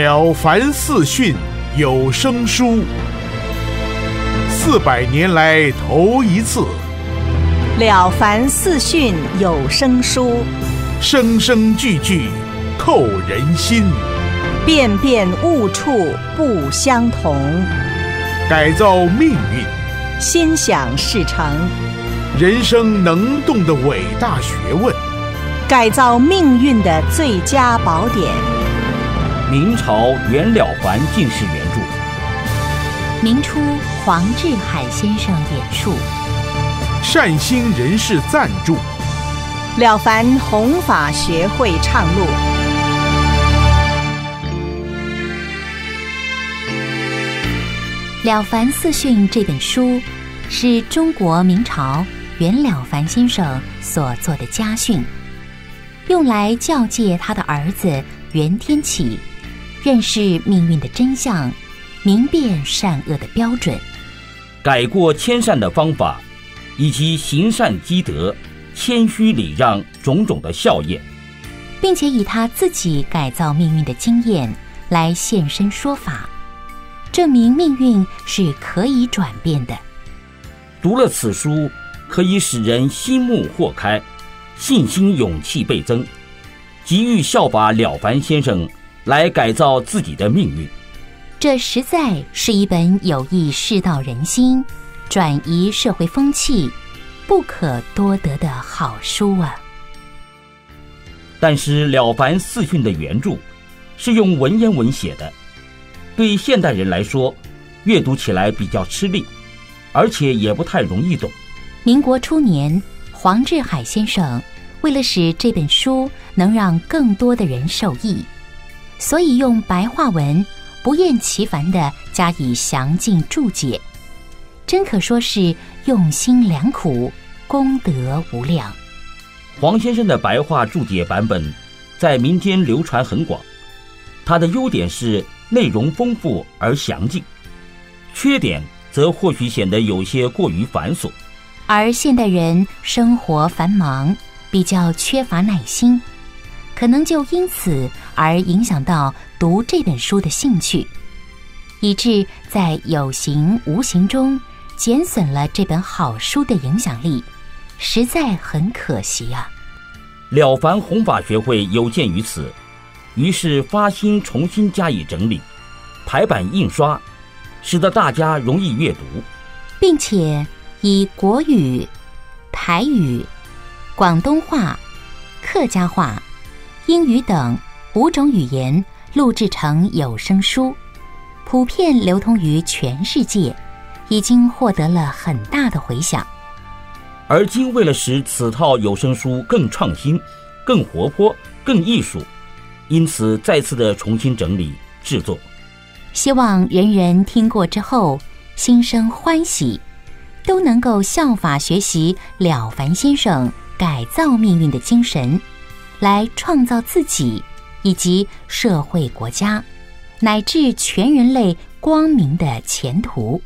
了凡四训有声书，400年来头一次， 了凡四训有声书， 声声句句扣人心， 遍遍误处不相同， 改造命运， 心想事成， 人生能动的伟大学问， 改造命运的最佳宝典。 明朝袁了凡进士原著， 明初黄志海先生演述， 善心人士赞助， 了凡弘法学会倡录。 《了凡四训》这本书是中国明朝袁了凡先生所做的家训，用来教诫他的儿子袁天启认识命运的真相，明辨善恶的标准， 改过迁善的方法，以及行善积德、谦虚礼让种种的效验， 并且以他自己改造命运的经验来现身说法，证明命运是可以转变的。 读了此书，可以使人心目豁开，信心勇气倍增，急于效法了凡先生来改造自己的命运。 这实在是一本有益世道人心、转移社会风气不可多得的好书啊！ 但是了凡四训的原著是用文言文写的，对现代人来说阅读起来比较吃力，而且也不太容易懂。 民国初年，黄志海先生为了使这本书能让更多的人受益，所以用白话文不厌其烦地加以详尽注解，真可说是用心良苦，功德无量。 黄先生的白话注解版本在民间流传很广，他的优点是内容丰富而详尽，缺点则或许显得有些过于繁琐。 而现代人生活繁忙，比较缺乏耐心，可能就因此而影响到读这本书的兴趣，以致在有形无形中减损了这本好书的影响力，实在很可惜啊！ 了凡弘法学会有鉴于此，于是发心重新加以整理，排版印刷，使得大家容易阅读， 并且以国语、台语、广东话、客家话、英语等5种语言录制成有声书，普遍流通于全世界，已经获得了很大的回响。 而今为了使此套有声书更创新、更活泼、更艺术，因此再次的重新整理制作， 希望人人听过之后心生欢喜，都能够效法学习了凡先生改造命运的精神，来创造自己以及社会国家乃至全人类光明的前途。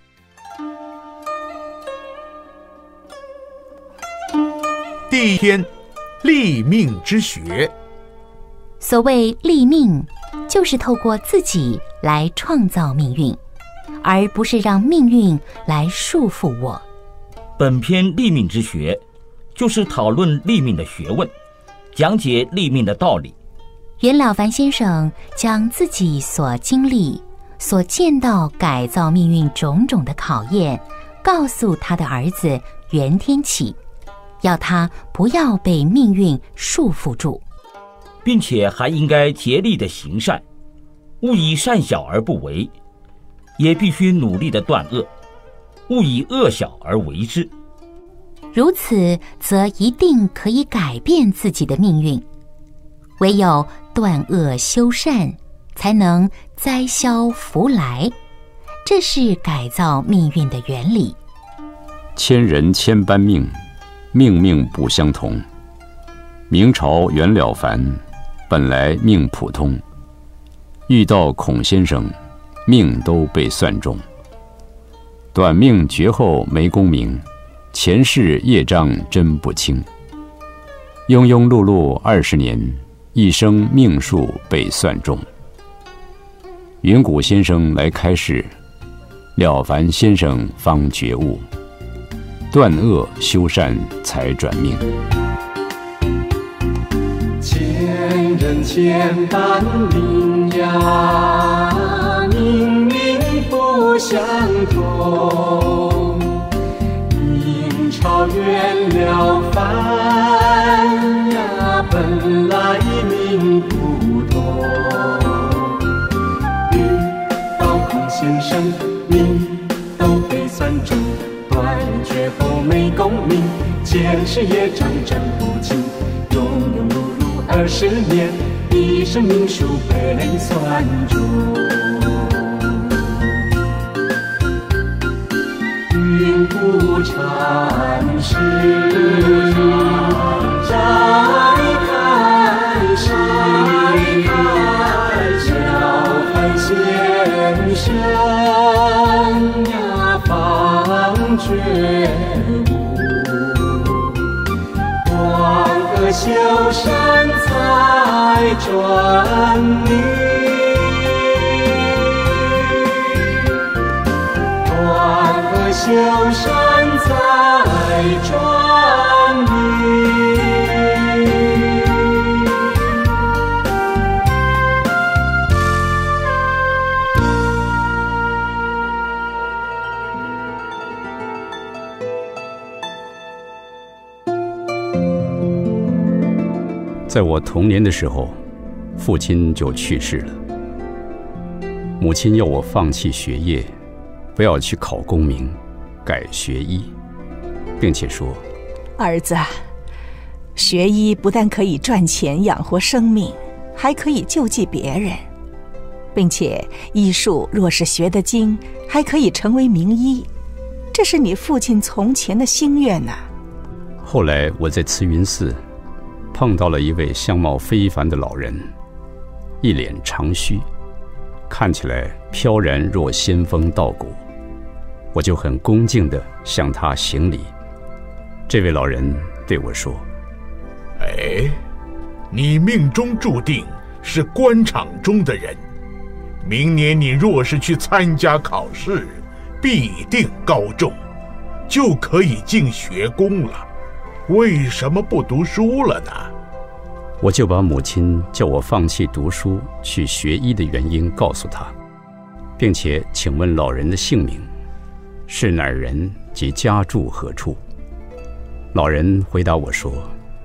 第一篇，立命之学。 所谓立命，就是透过自己来创造命运，而不是让命运来束缚我。 本篇立命之学就是讨论立命的学问，讲解立命的道理。 袁了凡先生将自己所经历、所见到改造命运种种的考验，告诉他的儿子袁天启，要他不要被命运束缚住， 并且还应该竭力的行善，勿以善小而不为，也必须努力的断恶，勿以恶小而为之。 如此，则一定可以改变自己的命运。唯有断恶修善，才能灾消福来，这是改造命运的原理。 千人千般命，命命不相同。明朝袁了凡本来命普通，遇到孔先生，命都被算中。短命绝后没功名，前世业障真不清。庸庸碌碌20年，一生命数被算中。 云谷先生来开示，了凡先生方觉悟，断恶修善才转命。 千人千般命呀，命运不相同。明朝袁了凡呀，本来命不同。遇到孔先生，命都被算准，断绝后没功名，前世业障真不清，庸庸碌碌20年，一生命数被算准。云谷禅师摘开示，了凡先生呀方觉悟，断恶修善才转命，断恶修善才转命。 在我童年的时候，父亲就去世了。母亲要我放弃学业，不要去考功名，改学医，并且说：“ 儿子，学医不但可以赚钱养活生命，还可以救济别人，并且医术若是学得精，还可以成为名医，这是你父亲从前的心愿呐。” 后来我在慈云寺碰到了一位相貌非凡的老人，一脸长须，看起来飘然若仙风道骨。我就很恭敬地向他行礼。这位老人对我说：“ 哎，你命中注定是官场中的人，明年你若是去参加考试，必定高中，就可以进学宫了。为什么不读书了呢？” 我就把母亲叫我放弃读书去学医的原因告诉他，并且请问老人的姓名，是哪儿人及家住何处。老人回答我说：“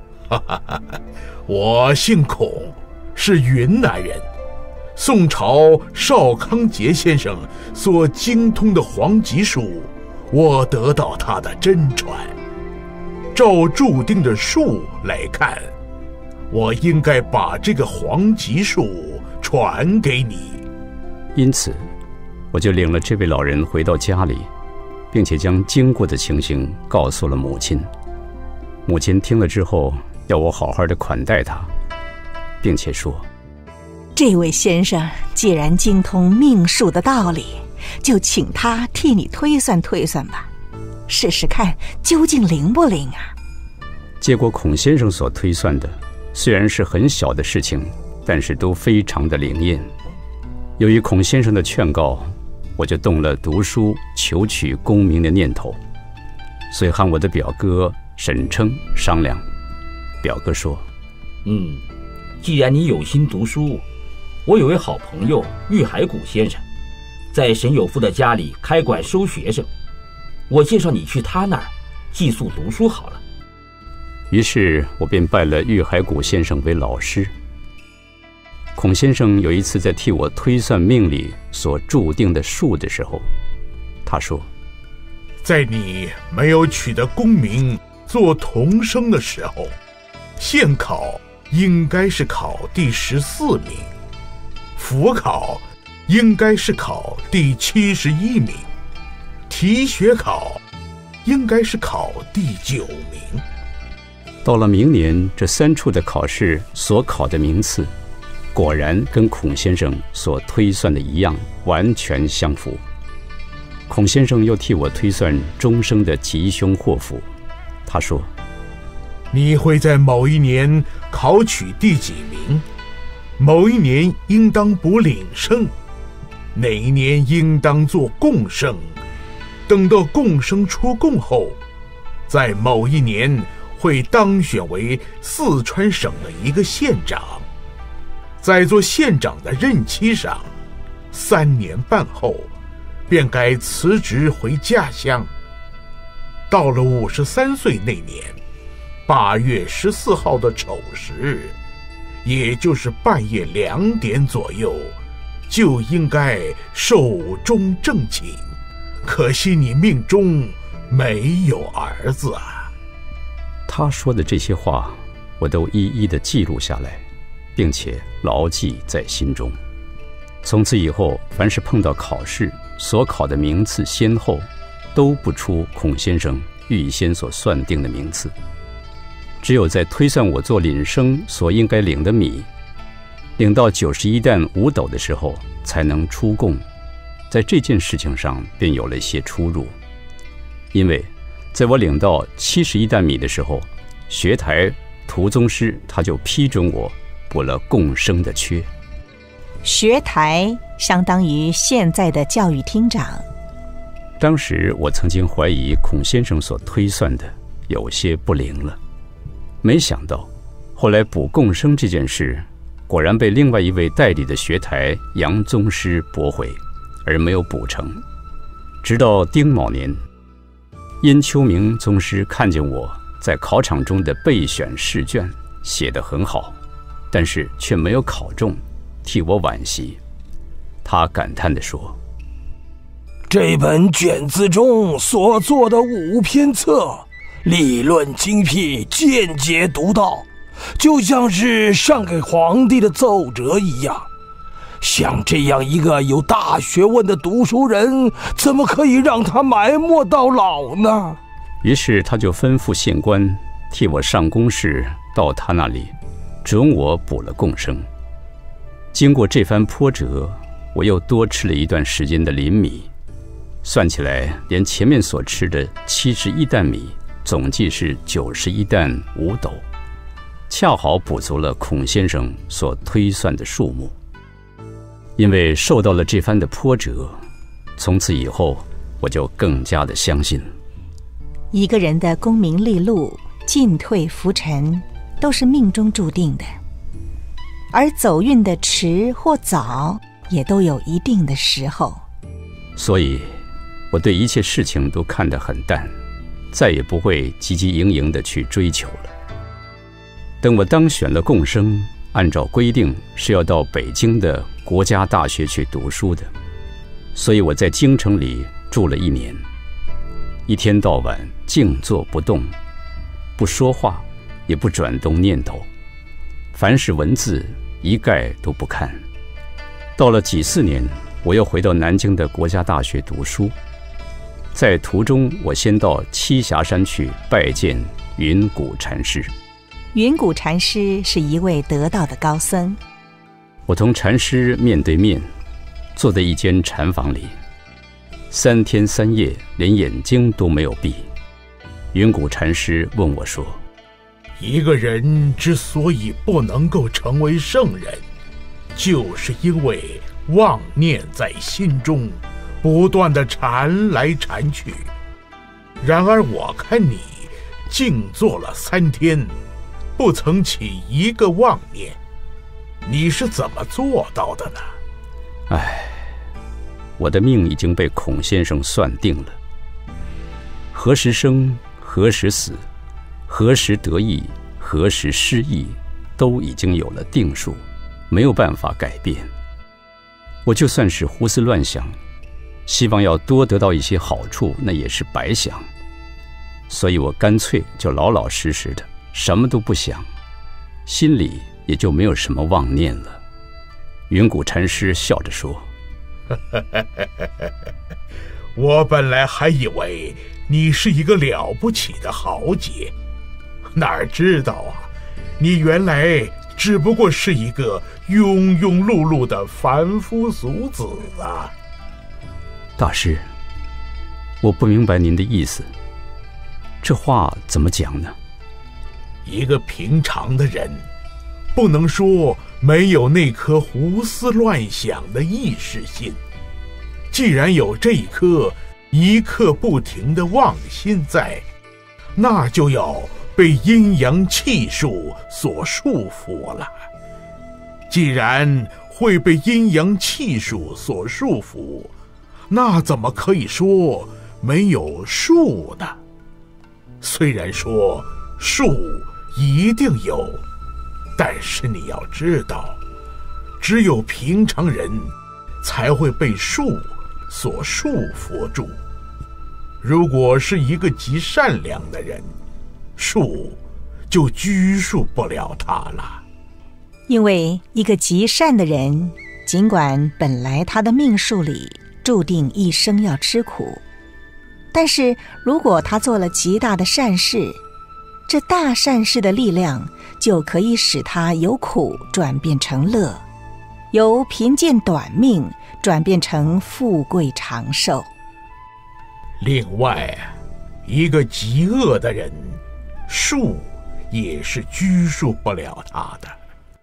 我姓孔，是云南人。宋朝邵康节先生所精通的黄极术，我得到他的真传。照注定的术来看，我应该把这个黄极术传给你。” 因此，我就领了这位老人回到家里，并且将经过的情形告诉了母亲。母亲听了之后，要我好好的款待她，并且说：“ 这位先生既然精通命数的道理，就请他替你推算推算吧，试试看究竟灵不灵啊。” 结果孔先生所推算的虽然是很小的事情，但是都非常的灵验。由于孔先生的劝告，我就动了读书求取功名的念头，所以和我的表哥沈称商量。表哥说：“ 既然你有心读书，我有位好朋友玉海谷先生，在沈有夫的家里开馆收学生，我介绍你去他那儿寄宿读书好了。” 于是我便拜了玉海谷先生为老师。孔先生有一次在替我推算命里所注定的数的时候，他说：“ 在你没有取得功名做童生的时候，县考应该是考第14名，府考应该是考第71名，提学考应该是考第9名。 到了明年，这3处的考试所考的名次，果然跟孔先生所推算的一样，完全相符。孔先生又替我推算终生的吉凶祸福。他说：“ 你会在某一年考取第几名，某一年应当补领胜， 哪一年应当做贡生，等到贡生出贡后，在某一年会当选为四川省的一个县长，在做县长的任期上3年半后，便该辞职回家乡。到了53岁那年8月14号的丑时日，也就是半夜2点左右，就应该寿终正寝。可惜你命中没有儿子啊。 他说的这些话，我都一一的记录下来，并且牢记在心中。从此以后，凡是碰到考试，所考的名次先后都不出孔先生预先所算定的名次，只有在推算我做领生所应该领的米，领到91担5斗的时候才能出贡。在这件事情上便有了一些出入，因为在我领到71担米的时候，学台涂宗师他就批准我补了贡生的缺。 学台相当于现在的教育厅长。 当时我曾经怀疑孔先生所推算的有些不灵了，没想到后来补贡生这件事果然被另外一位代理的学台杨宗师驳回，而没有补成。直到丁卯年，殷秋明宗师看见我在考场中的备选试卷写得很好，但是却没有考中，替我惋惜。他感叹地说： 这本卷子中所做的5篇册，理论精辟，见解独到，就像是上给皇帝的奏折一样。像这样一个有大学问的读书人，怎么可以让他埋没到老呢？ 于是他就吩咐县官替我上公事到他那里，准我补了贡生。经过这番波折，我又多吃了一段时间的临米，算起来连前面所吃的71担米总计是91担5斗，恰好补足了孔先生所推算的数目。因为受到了这番的波折，从此以后我就更加的相信， 一个人的功名利禄、进退浮沉都是命中注定的，而走运的迟或早也都有一定的时候。 所以我对一切事情都看得很淡，再也不会汲汲营营地去追求了。等我当选了贡生，按照规定是要到北京的国家大学去读书的，所以我在京城里住了1年，一天到晚静坐不动，不说话，也不转动念头，凡是文字一概都不看。到了己巳年，我又回到南京的国家大学读书，在途中我先到栖霞山去拜见云谷禅师。 云谷禅师是一位得道的高僧， 我同禅师面对面，坐在一间禅房里，3天3夜连眼睛都没有闭。云谷禅师问我说： 一个人之所以不能够成为圣人，就是因为妄念在心中不断地缠来缠去。然而我看你静坐了3天，不曾起一个妄念，你是怎么做到的呢？ 唉，我的命已经被孔先生算定了，何时生，何时死，何时得意，何时失意，都已经有了定数，没有办法改变。我就算是胡思乱想，希望要多得到一些好处，那也是白想。所以我干脆就老老实实的什么都不想，心里也就没有什么妄念了。云谷禅师笑着说： 我本来还以为你是一个了不起的豪杰，哪知道啊，你原来只不过是一个庸庸碌碌的凡夫俗子啊。 大师，我不明白您的意思，这话怎么讲呢？ 一个平常的人，不能说没有那颗胡思乱想的意识心， 既然有这一颗一刻不停的妄心在，那就要被阴阳气数所束缚了。既然会被阴阳气数所束缚，那怎么可以说没有数呢？虽然说数一定有，但是你要知道，只有平常人才会被数所束缚住。如果是一个极善良的人，数就拘束不了他了。 因为一个极善的人，尽管本来他的命数里注定一生要吃苦，但是如果他做了极大的善事，这大善事的力量就可以使他由苦转变成乐，由贫贱短命转变成富贵长寿。 另外，一个极恶的人，数也是拘束不了他的。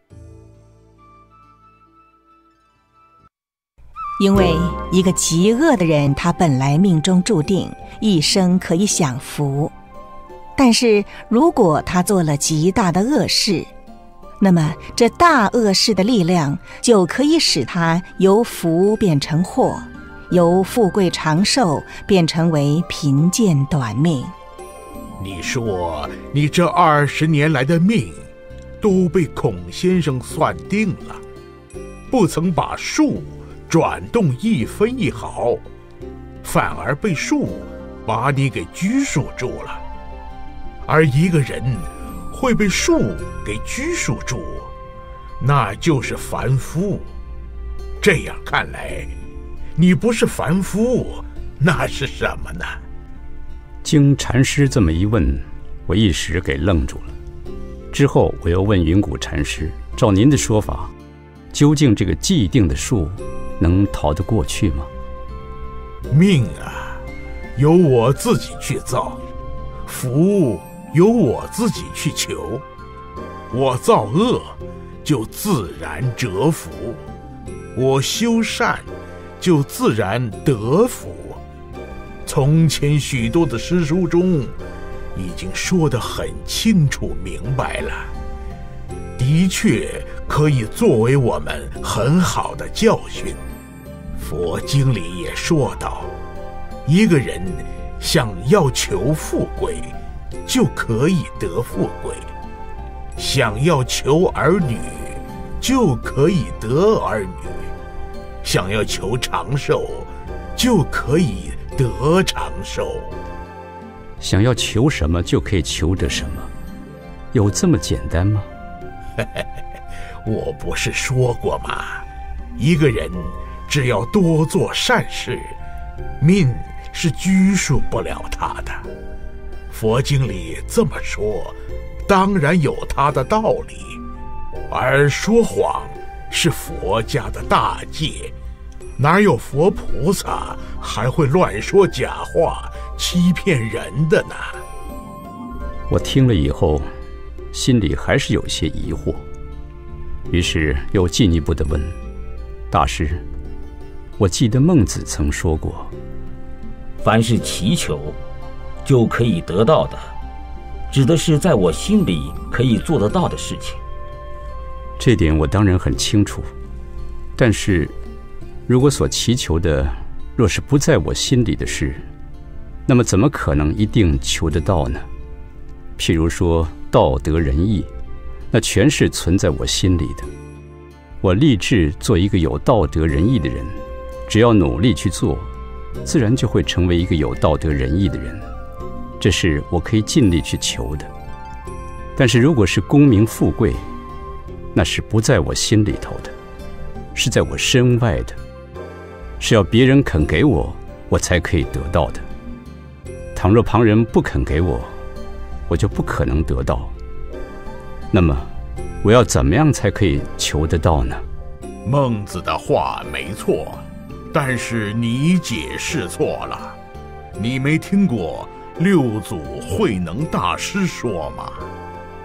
因为一个极恶的人，他本来命中注定一生可以享福，但是如果他做了极大的恶事，那么这大恶事的力量就可以使他由福变成祸，由富贵长寿变成为贫贱短命。 你说你这20年来的命都被孔先生算定了，不曾把数转动一分一毫，反而被数把你给拘束住了。而一个人会被数给拘束住，那就是凡夫。这样看来，你不是凡夫，那是什么呢？ 经禅师这么一问，我一时给愣住了。之后我又问云谷禅师，照您的说法，究竟这个既定的数能逃得过去吗？ 命啊，由我自己去造；福由我自己去求。我造恶，就自然折福；我修善，就自然得福。从前许多的诗书中，已经说得很清楚明白了，的确可以作为我们很好的教训。佛经里也说到，一个人想要求富贵，就可以得富贵；想要求儿女，就可以得儿女；想要求长寿，就可以得长寿。 想要求什么就可以求得什么，有这么简单吗？ 我不是说过吗？一个人只要多做善事，命是拘束不了他的。佛经里这么说，当然有他的道理。而说谎是佛家的大戒，哪有佛菩萨还会乱说假话欺骗人的呢？ 我听了以后，心里还是有些疑惑，于是又进一步地问大师，我记得孟子曾说过， 凡是祈求就可以得到的，指的是在我心里可以做得到的事情。 这点我当然很清楚，但是如果所祈求的若是不在我心里的事，那么怎么可能一定求得到呢？譬如说道德仁义，那全是存在我心里的。我立志做一个有道德仁义的人，只要努力去做，自然就会成为一个有道德仁义的人，这是我可以尽力去求的。但是如果是功名富贵，那是不在我心里头的，是在我身外的，是要别人肯给我，我才可以得到的。倘若旁人不肯给我，我就不可能得到。那么我要怎么样才可以求得到呢？ 孟子的话没错，但是你解释错了。你没听过六祖慧能大师说吗？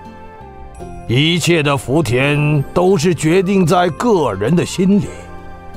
一切的福田都是决定在个人的心里，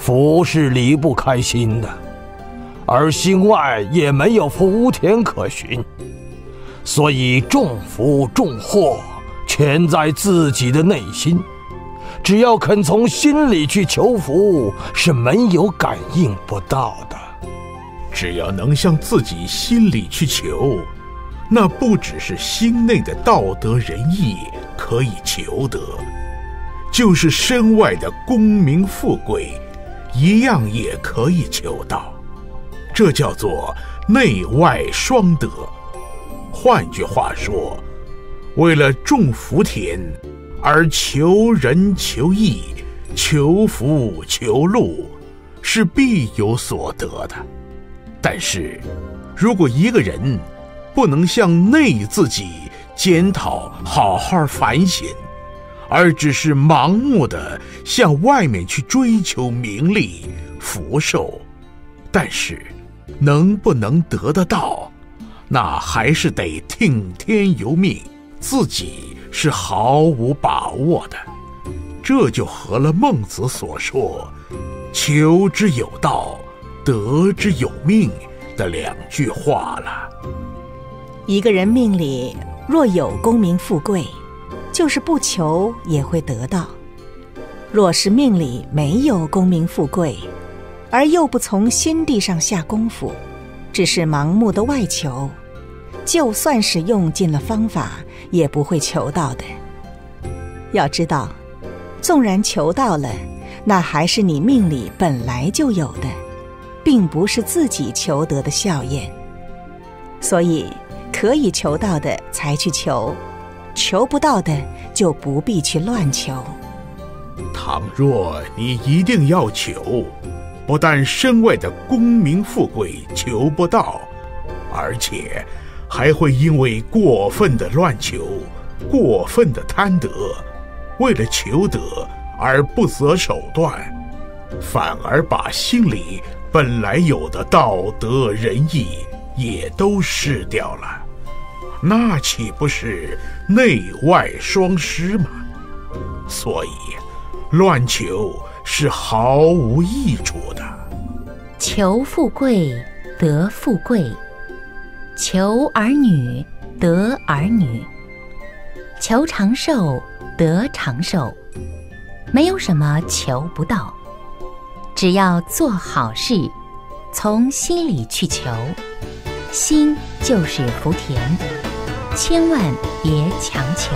福是离不开心的，而心外也没有福田可寻，所以众福众祸全在自己的内心。只要肯从心里去求福，是没有感应不到的。 只要能向自己心里去求，那不只是心内的道德仁义可以求得，就是身外的功名富贵一样也可以求到。这叫做内外双得。换句话说，为了种福田而求仁求义、求福求禄，是必有所得的。但是如果一个人不能向内自己检讨，好好反省，而只是盲目的向外面去追求名利福寿，但是能不能得得到，那还是得听天由命，自己是毫无把握的。这就合了孟子所说求之有道，得之有命的2句话了。 一个人命里若有功名富贵，就是不求也会得到；若是命里没有功名富贵，而又不从心地上下功夫，只是盲目的外求，就算是用尽了方法，也不会求到的。要知道，纵然求到了，那还是你命里本来就有的，并不是自己求得的效验。所以可以求到的才去求，求不到的就不必去乱求。 倘若你一定要求，不但身外的功名富贵求不到，而且还会因为过分的乱求、过分的贪得，为了求得而不择手段，反而把心里本来有的道德仁义也都失掉了，那岂不是内外双失吗？所以乱求是毫无益处的。 求富贵得富贵，求儿女得儿女，求长寿得长寿，没有什么求不到。只要做好事，从心里去求，心就是福田，千万别强求。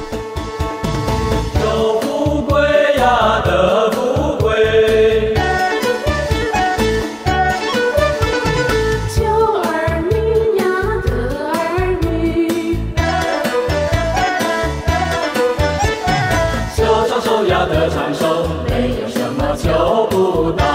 求富贵呀，得富贵； 求儿女呀，得儿女； 求长寿呀，得长寿，没有什么求不到。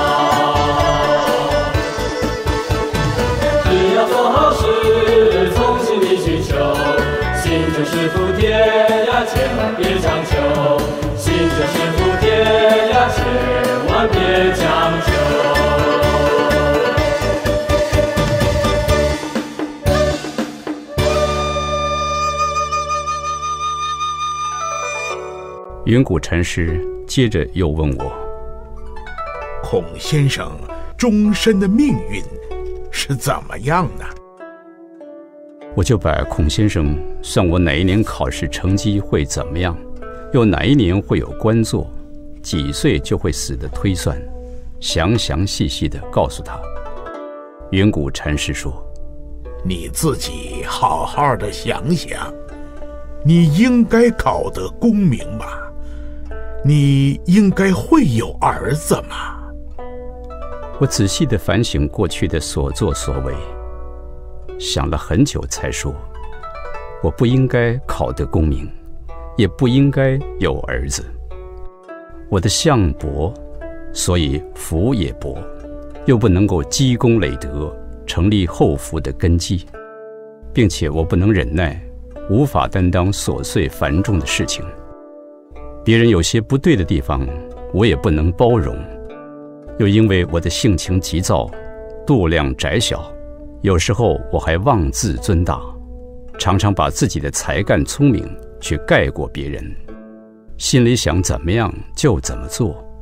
只要做好事，从心里去求，心就是福田呀，千万别强求。心就是福田呀，千万别强求。 云谷禅师接着又问我： 孔先生终身的命运是怎么样呢？ 我就把孔先生算我哪一年考试成绩会怎么样，又哪一年会有官做，几岁就会死的推算，详详细细地告诉他。云谷禅师说： 你自己好好的想想，你应该考得功名吗？你应该会有儿子吗？ 我仔细地反省过去的所作所为，想了很久才说，我不应该考得功名，也不应该有儿子。我的相薄，所以福也薄，又不能够积功累德，成立后福的根基，并且我不能忍耐，无法担当琐碎繁重的事情。别人有些不对的地方，我也不能包容。又因为我的性情急躁，度量窄小，有时候我还妄自尊大，常常把自己的才干聪明去盖过别人，心里想怎么样就怎么做，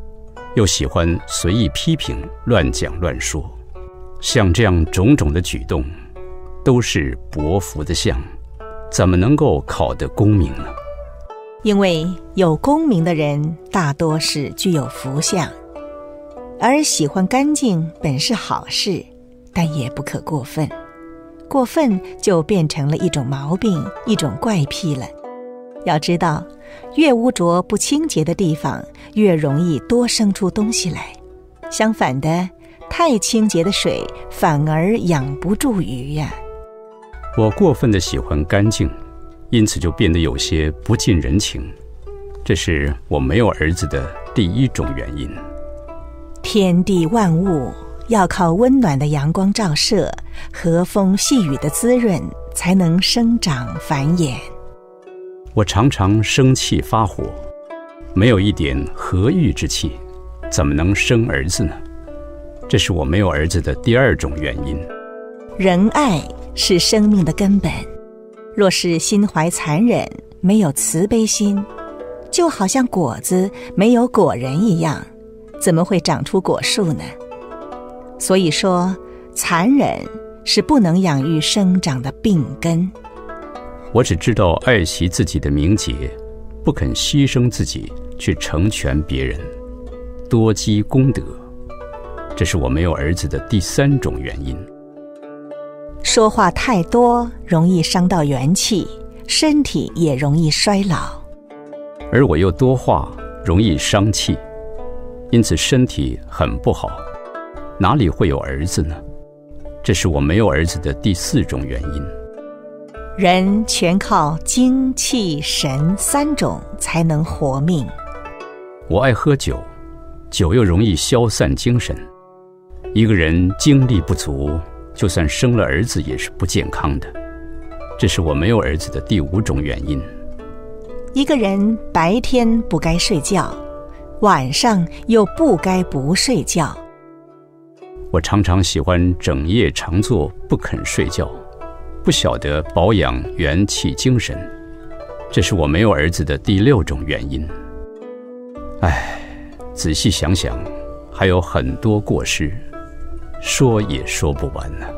又喜欢随意批评、乱讲乱说，像这样种种的举动，都是薄福的相，怎么能够考得功名呢？ 因为有功名的人大多是具有福相，而喜欢干净本是好事，但也不可过分。过分就变成了一种毛病，一种怪癖了。要知道，越污浊不清洁的地方，越容易多生出东西来。相反的，太清洁的水反而养不住鱼呀。 我过分的喜欢干净，因此就变得有些不近人情，这是我没有儿子的第一种原因。 天地万物要靠温暖的阳光照射，和风细雨的滋润，才能生长繁衍。 我常常生气发火，没有一点和育之气，怎么能生儿子呢？这是我没有儿子的第二种原因。 仁爱是生命的根本，若是心怀残忍，没有慈悲心，就好像果子没有果仁一样，怎么会长出果树呢？所以说，残忍是不能养育生长的病根。 我只知道爱惜自己的名节，不肯牺牲自己去成全别人，多积功德，这是我没有儿子的第三种原因。 说话太多容易伤到元气，身体也容易衰老。 而我又多话，容易伤气，因此身体很不好，哪里会有儿子呢？这是我没有儿子的第四种原因。 人全靠精气神三种才能活命。 我爱喝酒，酒又容易消散精神。一个人精力不足，就算生了儿子也是不健康的。这是我没有儿子的第五种原因。 一个人白天不该睡觉，晚上又不该不睡觉。 我常常喜欢整夜长坐，不肯睡觉，不晓得保养元气精神，这是我没有儿子的第六种原因。唉，仔细想想，还有很多过失，说也说不完呢。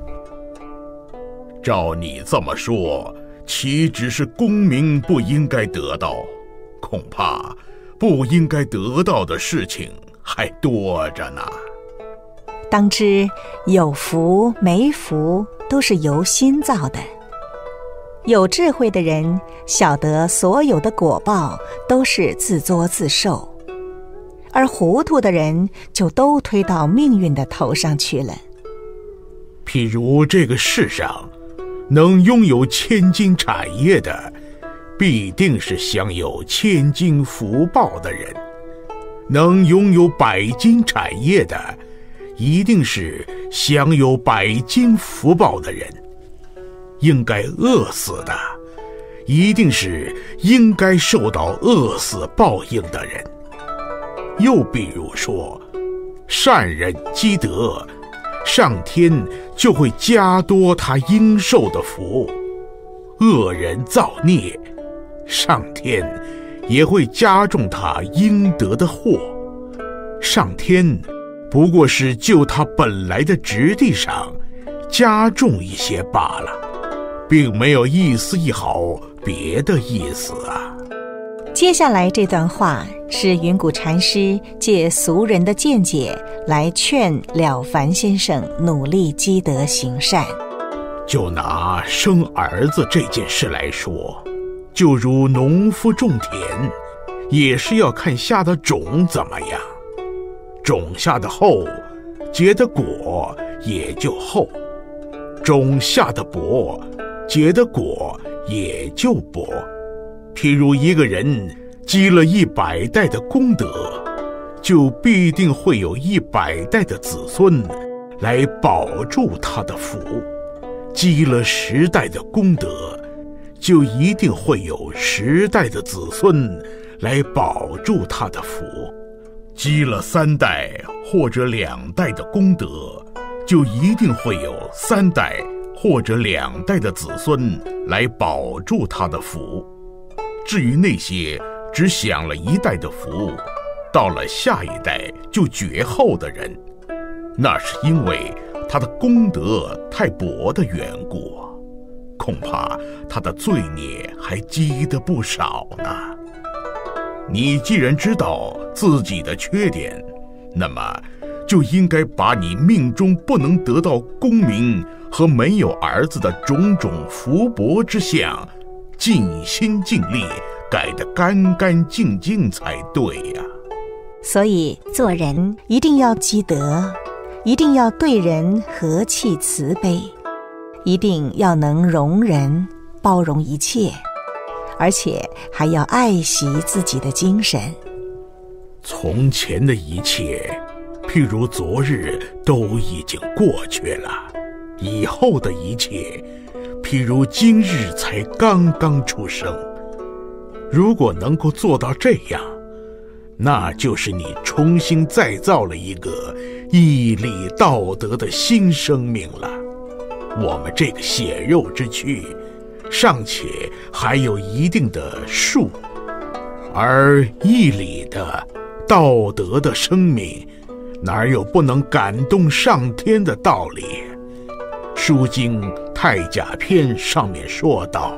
照你这么说，岂只是功名不应该得到，恐怕不应该得到的事情还多着呢。 当知有福没福都是由心造的。有智慧的人晓得所有的果报都是自作自受，而糊涂的人就都推到命运的头上去了。 譬如这个世上能拥有千金产业的，必定是享有千金福报的人；能拥有百金产业的，一定是享有百金福报的人；应该饿死的，一定是应该受到饿死报应的人。又比如说，善人积德，上天就会加多他应受的福；恶人造孽，上天也会加重他应得的祸。上天不过是就他本来的质地上加重一些罢了，并没有一丝一毫别的意思啊。 接下来这段话是云谷禅师借俗人的见解来劝了凡先生努力积德行善。 就拿生儿子这件事来说，就如农夫种田，也是要看下的种怎么样，种下的厚，结的果也就厚；种下的薄，结的果也就薄。譬如一个人积了100代的功德，就必定会有100代的子孙来保住他的福；积了10代的功德，就一定会有10代的子孙来保住他的福；积了3代或者2代的功德，就一定会有3代或者2代的子孙来保住他的福。至于那些只享了1代的福， 到了下一代就绝后的人，那是因为他的功德太薄的缘故，恐怕他的罪孽还积得不少呢。你既然知道自己的缺点，那么就应该把你命中不能得到功名和没有儿子的种种福薄之相，尽心尽力改得干干净净才对呀。 所以做人一定要积德，一定要对人和气慈悲，一定要能容人，包容一切，而且还要爱惜自己的精神。 从前的一切，譬如昨日，都已经过去了；以后的一切，譬如今日才刚刚出生。如果能够做到这样，那就是你重新再造了一个义理道德的新生命了。我们这个血肉之躯尚且还有一定的数，而义理的道德的生命哪有不能感动上天的道理？书经太甲篇上面说道，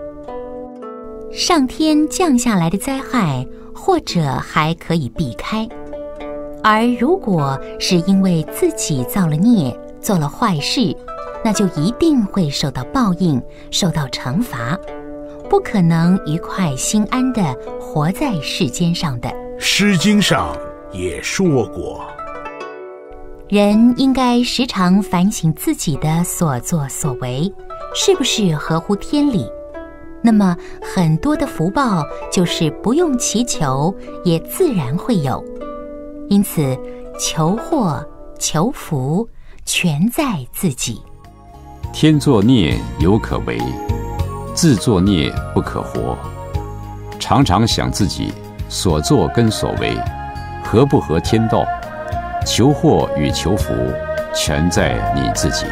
上天降下来的灾害或者还可以避开，而如果是因为自己造了孽，做了坏事，那就一定会受到报应，受到惩罚，不可能愉快心安地活在世间上的。 诗经上也说过， 人应该时常反省自己的所作所为是不是合乎天理，那么很多的福报就是不用祈求也自然会有。因此求祸求福全在自己。 天作孽犹可为，自作孽不可活。常常想自己所作跟所为合不合天道，求祸与求福全在你自己。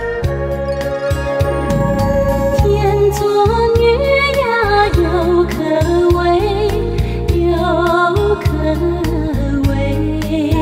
天作孽呀，犹可为，犹可为；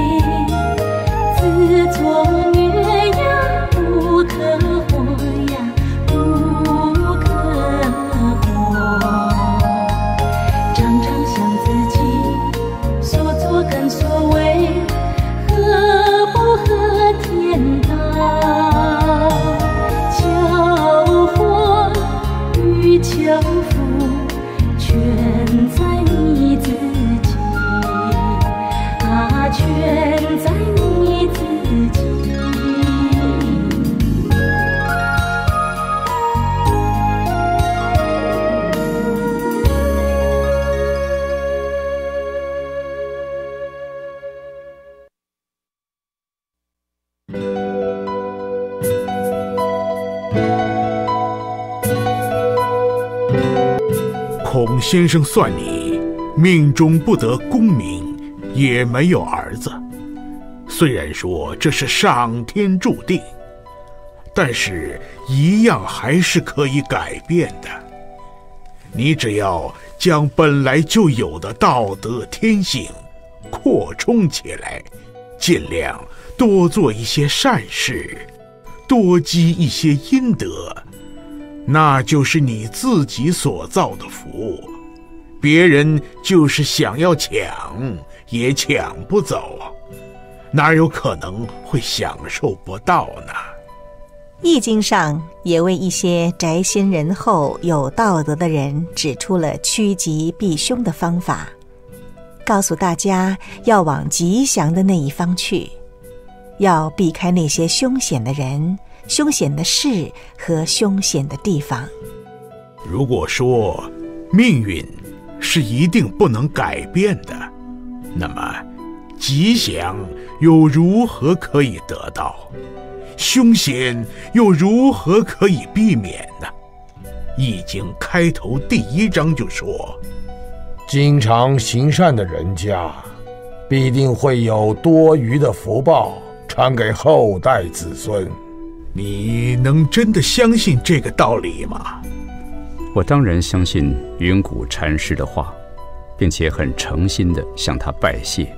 自作孽呀，不可活呀，不可活。常常想自己所作跟所为合不合天道，求祸与求福全在你自己啊，全在你自己。 孔先生算你命中不得功名，也没有儿子。虽然说这是上天注定，但是一样还是可以改变的。你只要将本来就有的道德天性扩充起来，尽量多做一些善事，多积一些阴德，那就是你自己所造的福，别人就是想要抢也抢不走，哪有可能会享受不到呢？ 易经上也为一些宅心仁厚有道德的人指出了趋吉避凶的方法，告诉大家要往吉祥的那一方去，要避开那些凶险的人、凶险的事和凶险的地方。 如果说命运是一定不能改变的，那么吉祥又如何可以得到？凶险又如何可以避免呢？易经开头第1章就说， 经常行善的人家，必定会有多余的福报传给后代子孙。 你能真的相信这个道理吗？ 我当然相信云谷禅师的话，并且很诚心地向他拜谢。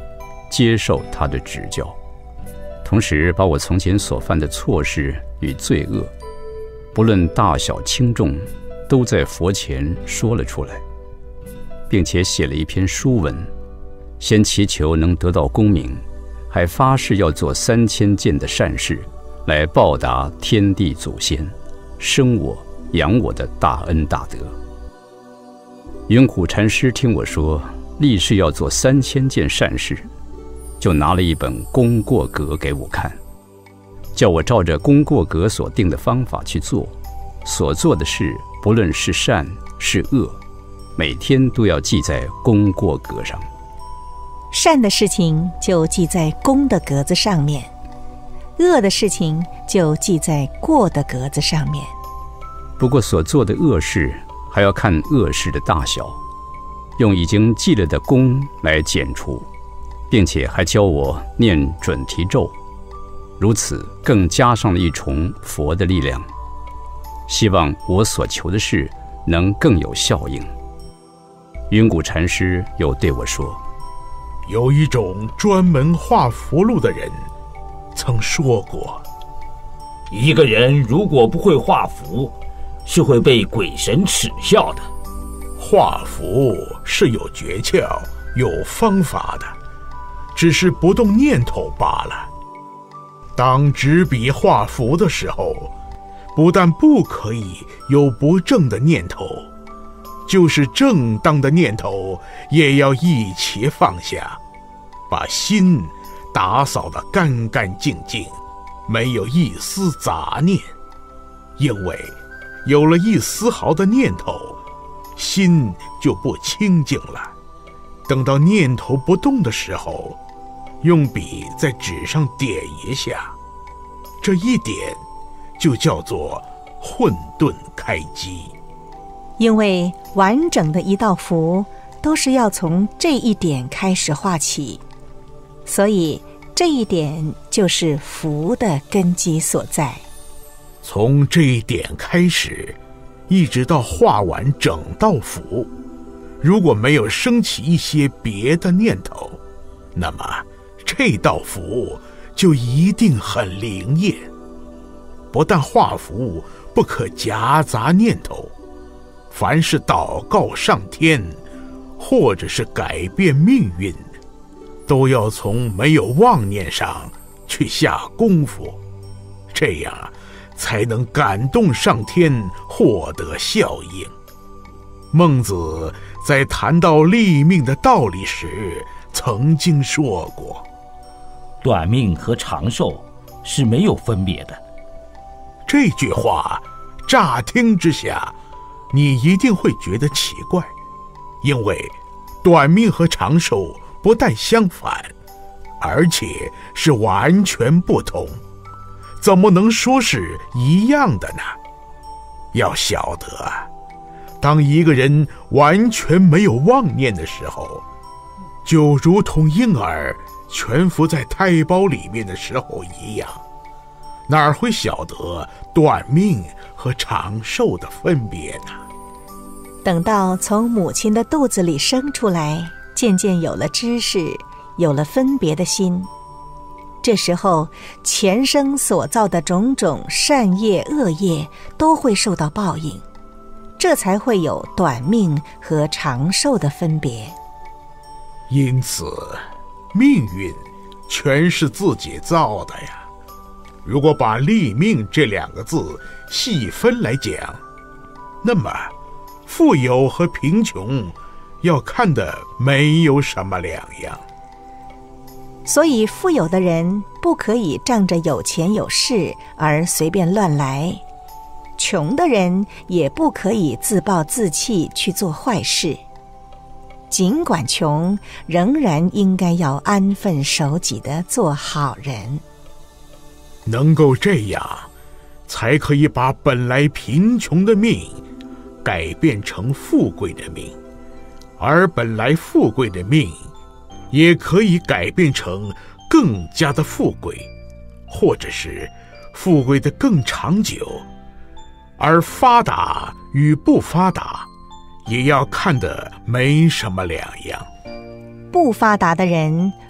接受他的指教，同时把我从前所犯的错事与罪恶，不论大小轻重，都在佛前说了出来，并且写了一篇书文，先祈求能得到功名，还发誓要做3000件的善事，来报答天地祖先生我养我的大恩大德。云谷禅师听我说立誓要做3000件善事，就拿了一本功过格给我看，叫我照着功过格所定的方法去做，所做的事不论是善是恶，每天都要记在功过格上。 善的事情就记在功的格子上面，恶的事情就记在过的格子上面。 不过所做的恶事还要看恶事的大小，用已经记了的功来减除，并且还教我念准提咒，如此更加上了一重佛的力量，希望我所求的事能更有效应。云谷禅师又对我说， 有一种专门画符箓的人曾说过， 一个人如果不会画符，是会被鬼神耻笑的。 画符是有诀窍有方法的，只是不动念头罢了。当执笔画符的时候，不但不可以有不正的念头，就是正当的念头也要一起放下，把心打扫得干干净净，没有一丝杂念。因为有了一丝毫的念头，心就不清净了。等到念头不动的时候，用笔在纸上点一下，这一点就叫做混沌开机。 因为完整的一道符都是要从这一点开始画起，所以这一点就是符的根基所在。 从这一点开始，一直到画完整道符，如果没有升起一些别的念头，那么这道符就一定很灵验。不但画符不可夹杂念头，凡是祷告上天，或者是改变命运，都要从没有妄念上去下功夫，这样才能感动上天，获得效应。孟子在谈到立命的道理时曾经说过， 短命和长寿是没有分别的。 这句话乍听之下，你一定会觉得奇怪，因为短命和长寿不但相反，而且是完全不同，怎么能说是一样的呢？要晓得，当一个人完全没有妄念的时候，就如同婴儿蜷伏在胎胞里面的时候一样，哪会晓得短命和长寿的分别呢？ 等到从母亲的肚子里生出来，渐渐有了知识，有了分别的心，这时候前生所造的种种善业恶业都会受到报应，这才会有短命和长寿的分别。 因此命运全是自己造的呀。如果把立命这2个字细分来讲，那么富有和贫穷要看的没有什么两样。 所以富有的人不可以仗着有钱有势而随便乱来，穷的人也不可以自暴自弃去做坏事。尽管穷，仍然应该要安分守己地做好人。 能够这样，才可以把本来贫穷的命改变成富贵的命，而本来富贵的命也可以改变成更加的富贵，或者是富贵的更长久。而发达与不发达也要看得没什么两样。 不发达的人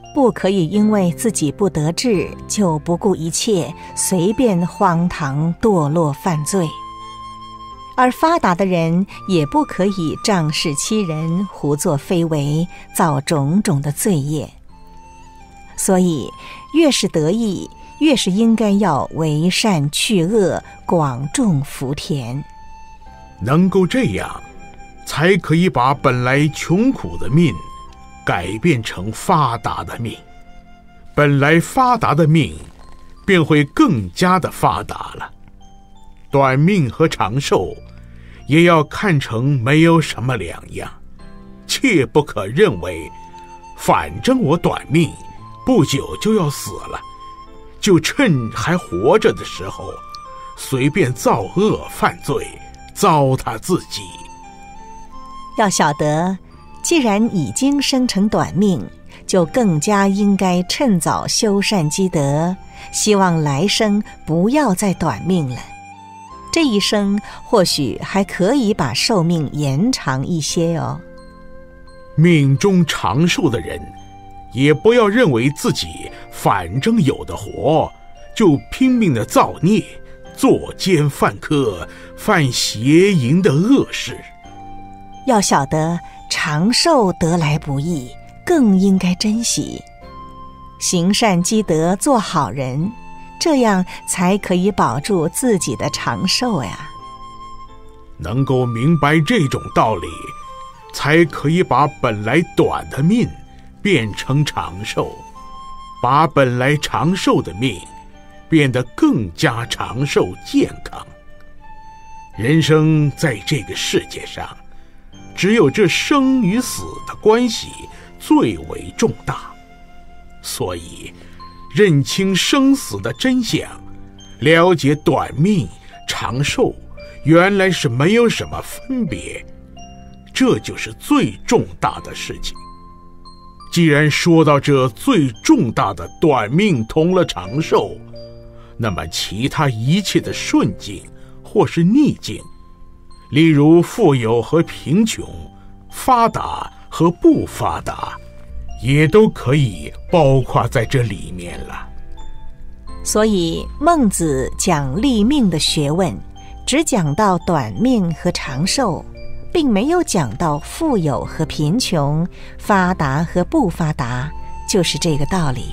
不可以因为自己不得志，就不顾一切，随便荒唐堕落犯罪。而发达的人也不可以仗势欺人，胡作非为，造种种的罪业。所以越是得意，越是应该要为善去恶，广种福田。 能够这样，才可以把本来穷苦的命改变成发达的命，本来发达的命便会更加的发达了。短命和长寿也要看成没有什么两样，切不可认为反正我短命，不久就要死了，就趁还活着的时候随便造恶犯罪，糟蹋自己。 要晓得，既然已经生成短命，就更加应该趁早修善积德，希望来生不要再短命了。这一生或许还可以把寿命延长一些哦。 命中长寿的人，也不要认为自己反正有的活，就拼命的造孽，作奸犯科，犯邪淫的恶事。 要晓得长寿得来不易，更应该珍惜，行善积德，做好人，这样才可以保住自己的长寿呀。 能够明白这种道理，才可以把本来短的命变成长寿，把本来长寿的命变得更加长寿健康。人生在这个世界上，只有这生与死的关系最为重大，所以认清生死的真相，了解短命长寿原来是没有什么分别，这就是最重大的事情。既然说到这最重大的短命同了长寿，那么其他一切的顺境或是逆境，例如富有和贫穷，发达和不发达，也都可以包括在这里面了。 所以孟子讲立命的学问，只讲到短命和长寿，并没有讲到富有和贫穷，发达和不发达，就是这个道理。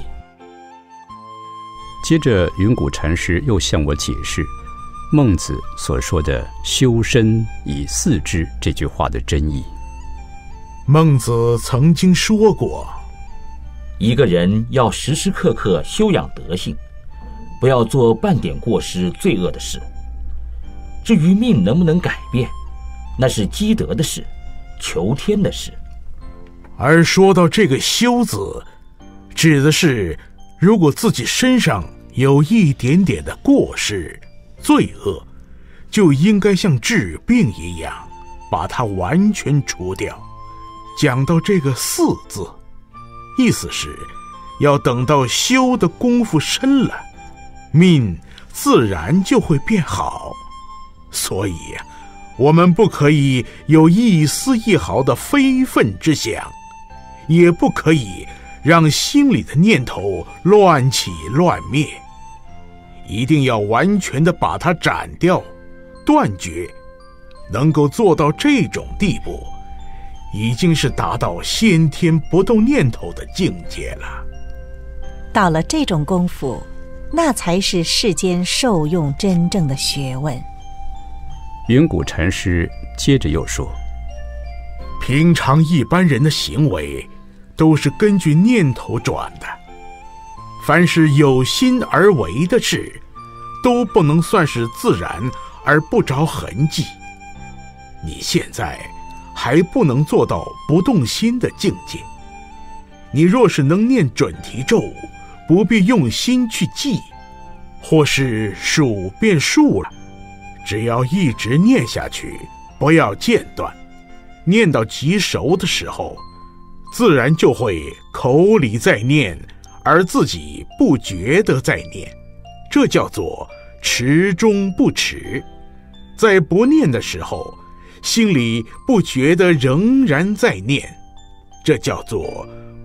接着云谷禅师又向我解释孟子所说的修身以四之这句话的真意。 孟子曾经说过， 一个人要时时刻刻修养德性，不要做半点过失罪恶的事。至于命能不能改变，那是积德的事，求天的事。 而说到这个修字，指的是如果自己身上有一点点的过失罪恶，就应该像治病一样把它完全除掉。讲到这个四字，意思是要等到修的功夫深了，命自然就会变好。所以我们不可以有一丝一毫的非分之想，也不可以让心里的念头乱起乱灭，一定要完全的把它斩掉断绝。能够做到这种地步，已经是达到先天不动念头的境界了。 到了这种功夫，那才是世间受用真正的学问。 云谷禅师接着又说， 平常一般人的行为都是根据念头转的，凡是有心而为的事，都不能算是自然而不着痕迹。你现在还不能做到不动心的境界，你若是能念准提咒，不必用心去记，或是数变数了，只要一直念下去，不要间断，念到极熟的时候，自然就会口里在念，而自己不觉得在念，这叫做持中不持。在不念的时候，心里不觉得仍然在念，这叫做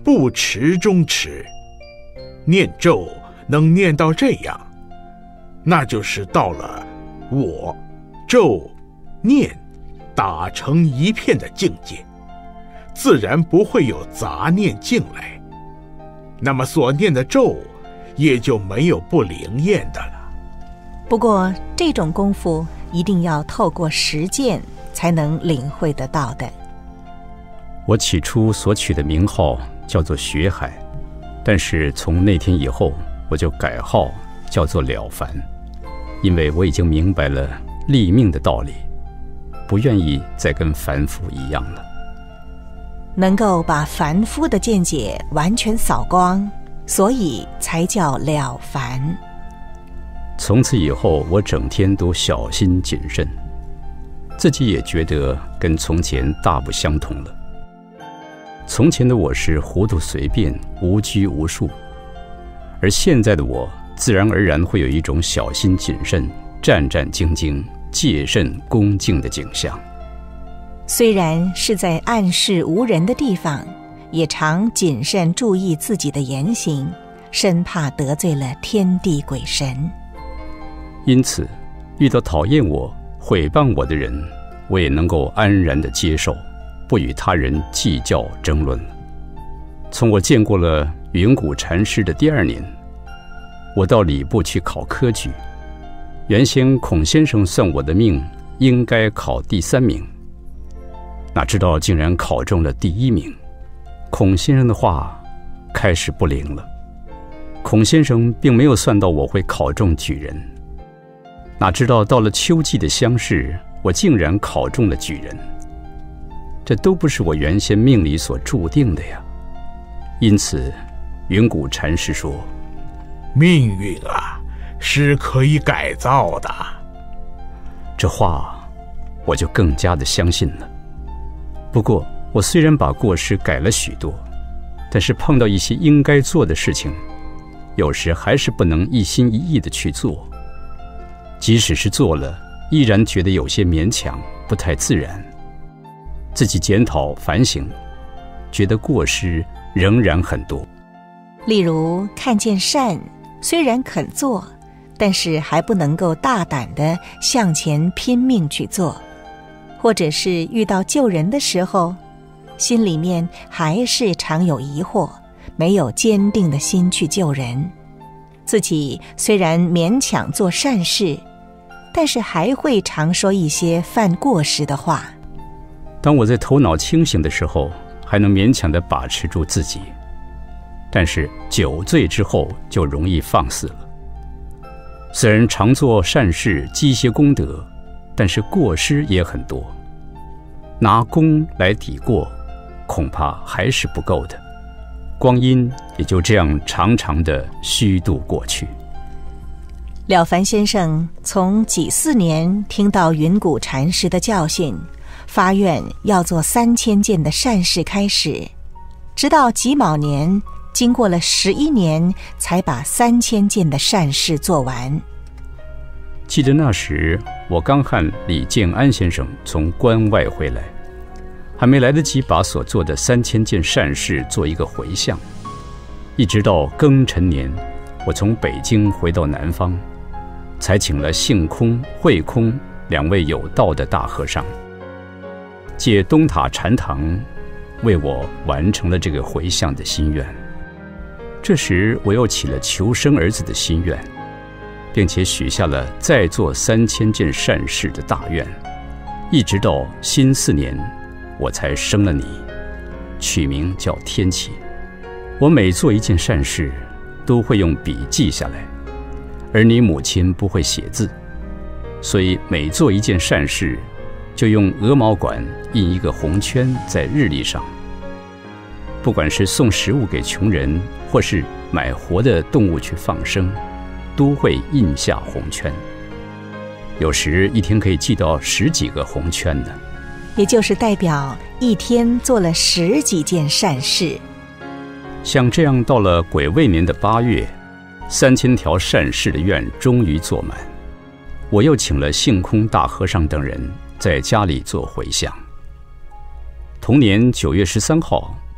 不持中持。念咒能念到这样，那就是到了我、咒、念打成一片的境界，自然不会有杂念进来，那么所念的咒也就没有不灵验的了。 不过这种功夫一定要透过实践才能领会得到的。 我起初所取的名号叫做学海，但是从那天以后，我就改号叫做了凡，因为我已经明白了立命的道理，不愿意再跟凡夫一样了。 能够把凡夫的见解完全扫光，所以才叫了凡。 从此以后，我整天都小心谨慎，自己也觉得跟从前大不相同了。从前的我是糊涂随便、无拘无束，而现在的我自然而然会有一种小心谨慎、战战兢兢、戒慎恭敬的景象。 虽然是在暗室无人的地方，也常谨慎注意自己的言行，生怕得罪了天地鬼神。 因此，遇到讨厌我、毁谤我的人，我也能够安然地接受，不与他人计较争论了。从我见过了云谷禅师的第2年，我到礼部去考科举。原先孔先生算我的命应该考第3名，哪知道竟然考中了第1名。孔先生的话开始不灵了。孔先生并没有算到我会考中举人，哪知道到了秋季的乡试，我竟然考中了举人。这都不是我原先命里所注定的呀。因此云谷禅师说， 命运啊，是可以改造的。 这话我就更加的相信了。不过我虽然把过失改了许多，但是碰到一些应该做的事情，有时还是不能一心一意的去做。即使是做了，依然觉得有些勉强，不太自然。自己检讨反省，觉得过失仍然很多。 例如看见善，虽然肯做，但是还不能够大胆地向前拼命去做，或者是遇到救人的时候，心里面还是常有疑惑，没有坚定的心去救人。自己虽然勉强做善事，但是还会常说一些犯过失的话。 当我在头脑清醒的时候，还能勉强地把持住自己，但是酒醉之后就容易放肆了。虽然常做善事积些功德，但是过失也很多，拿功来抵过，恐怕还是不够的。光阴也就这样长长的虚度过去。 了凡先生从己巳年听到云谷禅师的教训，发愿要做3000件的善事开始，直到己卯年，经过了11年，才把3000件的善事做完。 记得那时我刚和李建安先生从关外回来，还没来得及把所做的3000件善事做一个回向，一直到庚辰年，我从北京回到南方，才请了性空、慧空2位有道的大和尚，借东塔禅堂为我完成了这个回向的心愿。这时我又起了求生儿子的心愿，并且许下了再做3000件善事的大愿，一直到辛巳年，我才生了你，取名叫天启。我每做一件善事，都会用笔记下来，而你母亲不会写字，所以每做一件善事，就用鹅毛管印一个红圈在日历上。不管是送食物给穷人，或是买活的动物去放生，都会印下红圈。有时一天可以记到10几个红圈呢， 也就是代表一天做了10几件善事。 像这样，到了癸未年的8月，3000条善事的愿终于做满。我又请了性空大和尚等人在家里做回向。同年9月13号，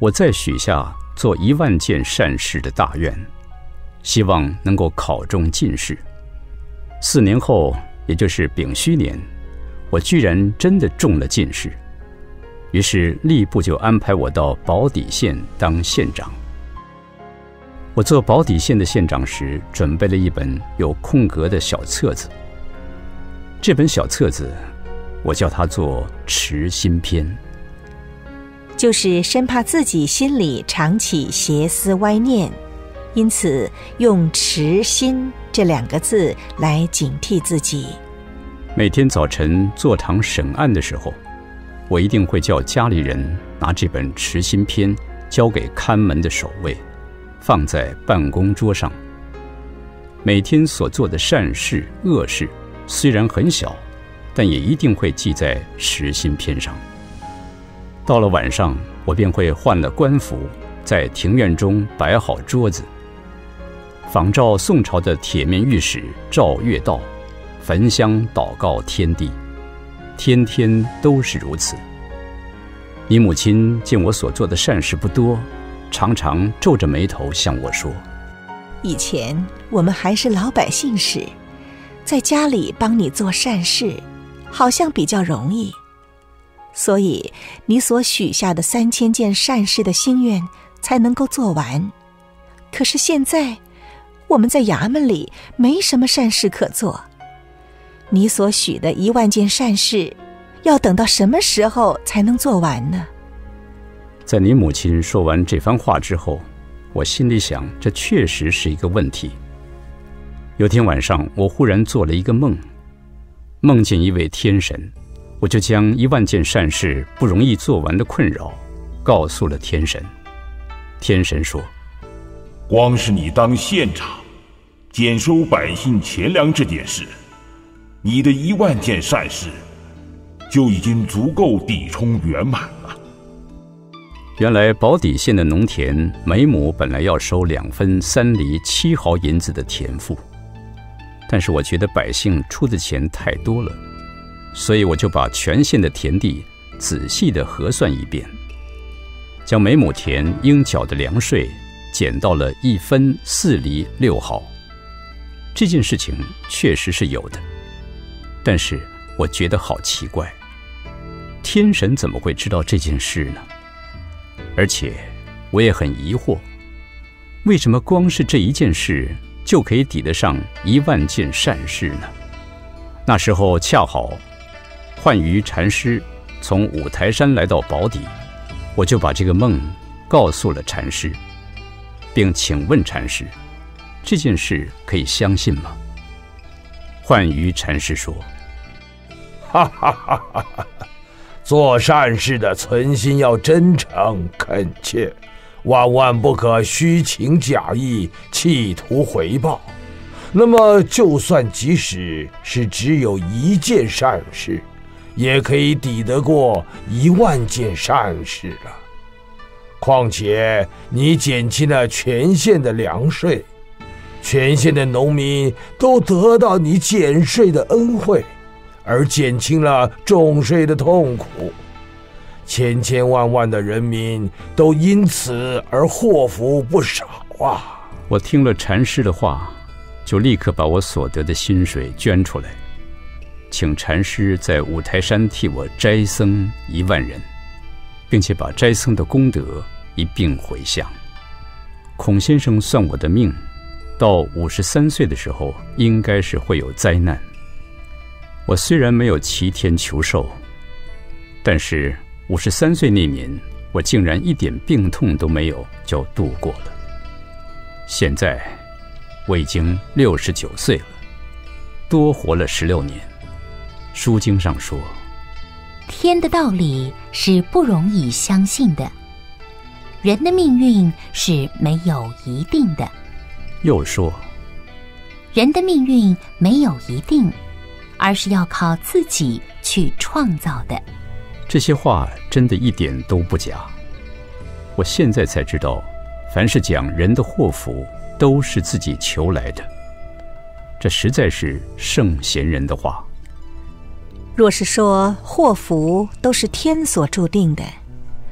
我再许下做10000件善事的大愿，希望能够考中进士。4年后，也就是丙戌年，我居然真的中了进士。于是吏部就安排我到宝坻县当县长。我做宝坻县的县长时，准备了一本有空格的小册子。这本小册子，我叫它做持心篇， 就是生怕自己心里常起邪思歪念，因此用持心这2个字来警惕自己。 每天早晨坐堂审案的时候，我一定会叫家里人拿这本持心篇交给看门的守卫，放在办公桌上。每天所做的善事恶事虽然很小，但也一定会记在持心篇上。到了晚上，我便会换了官服，在庭院中摆好桌子，仿照宋朝的铁面御史赵月道，焚香祷告天地，天天都是如此。你母亲见我所做的善事不多，常常皱着眉头向我说： 以前我们还是老百姓时，在家里帮你做善事，好像比较容易，所以你所许下的3000件善事的心愿才能够做完。可是现在我们在衙门里没什么善事可做，你所许的10000件善事，要等到什么时候才能做完呢？ 在你母亲说完这番话之后，我心里想，这确实是一个问题。有天晚上，我忽然做了一个梦，梦见一位天神，我就将10000件善事不容易做完的困扰告诉了天神。天神说： 光是你当县长，减收百姓钱粮这件事，你的10000件善事就已经足够抵充圆满了。 原来宝坻县的农田每亩本来要收2分3厘7毫银子的田赋，但是我觉得百姓出的钱太多了，所以我就把全县的田地仔细地核算一遍，将每亩田应缴的粮税减到了1分4厘6毫。这件事情确实是有的，但是我觉得好奇怪，天神怎么会知道这件事呢？而且我也很疑惑，为什么光是这一件事就可以抵得上10000件善事呢？那时候恰好幻瑜禅师从五台山来到宝坻，我就把这个梦告诉了禅师，并请问禅师，这件事可以相信吗？幻瑜禅师说： 哈哈哈哈哈！做善事的存心要真诚恳切，万万不可虚情假意，企图回报。那么，就算即使是只有1件善事，也可以抵得过10000件善事了。况且，你减轻了全县的粮税，全县的农民都得到你减税的恩惠，而减轻了重税的痛苦，千千万万的人民都因此而祸福不少啊！ 我听了禅师的话，就立刻把我所得的薪水捐出来，请禅师在五台山替我斋僧10000人，并且把斋僧的功德一并回向。孔先生算我的命，到53岁的时候应该是会有灾难。我虽然没有齐天求寿，但是53岁那年，我竟然一点病痛都没有就度过了。现在我已经69岁了，多活了16年。书经上说， 天的道理是不容易相信的，人的命运是没有一定的。 又说， 人的命运没有一定，而是要靠自己去创造的。 这些话真的一点都不假。我现在才知道，凡是讲人的祸福都是自己求来的，这实在是圣贤人的话。 若是说祸福都是天所注定的，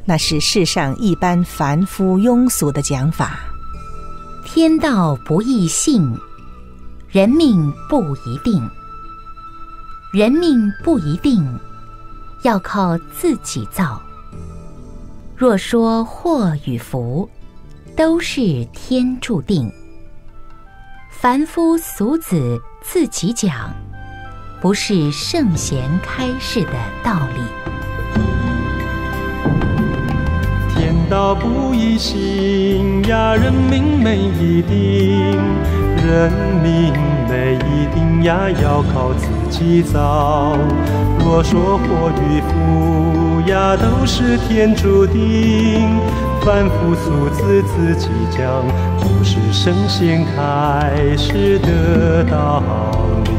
那是世上一般凡夫庸俗的讲法。 天道不易信，人命不一定。人命不一定，要靠自己造。若说祸与福，都是天注定。凡夫俗子自己讲，不是圣贤开示的道理。 天道不易行呀，人命没一定，人命没一定呀，要靠自己造。若说祸与福呀，都是天注定。凡夫俗子自己讲，不是圣贤开示的道理。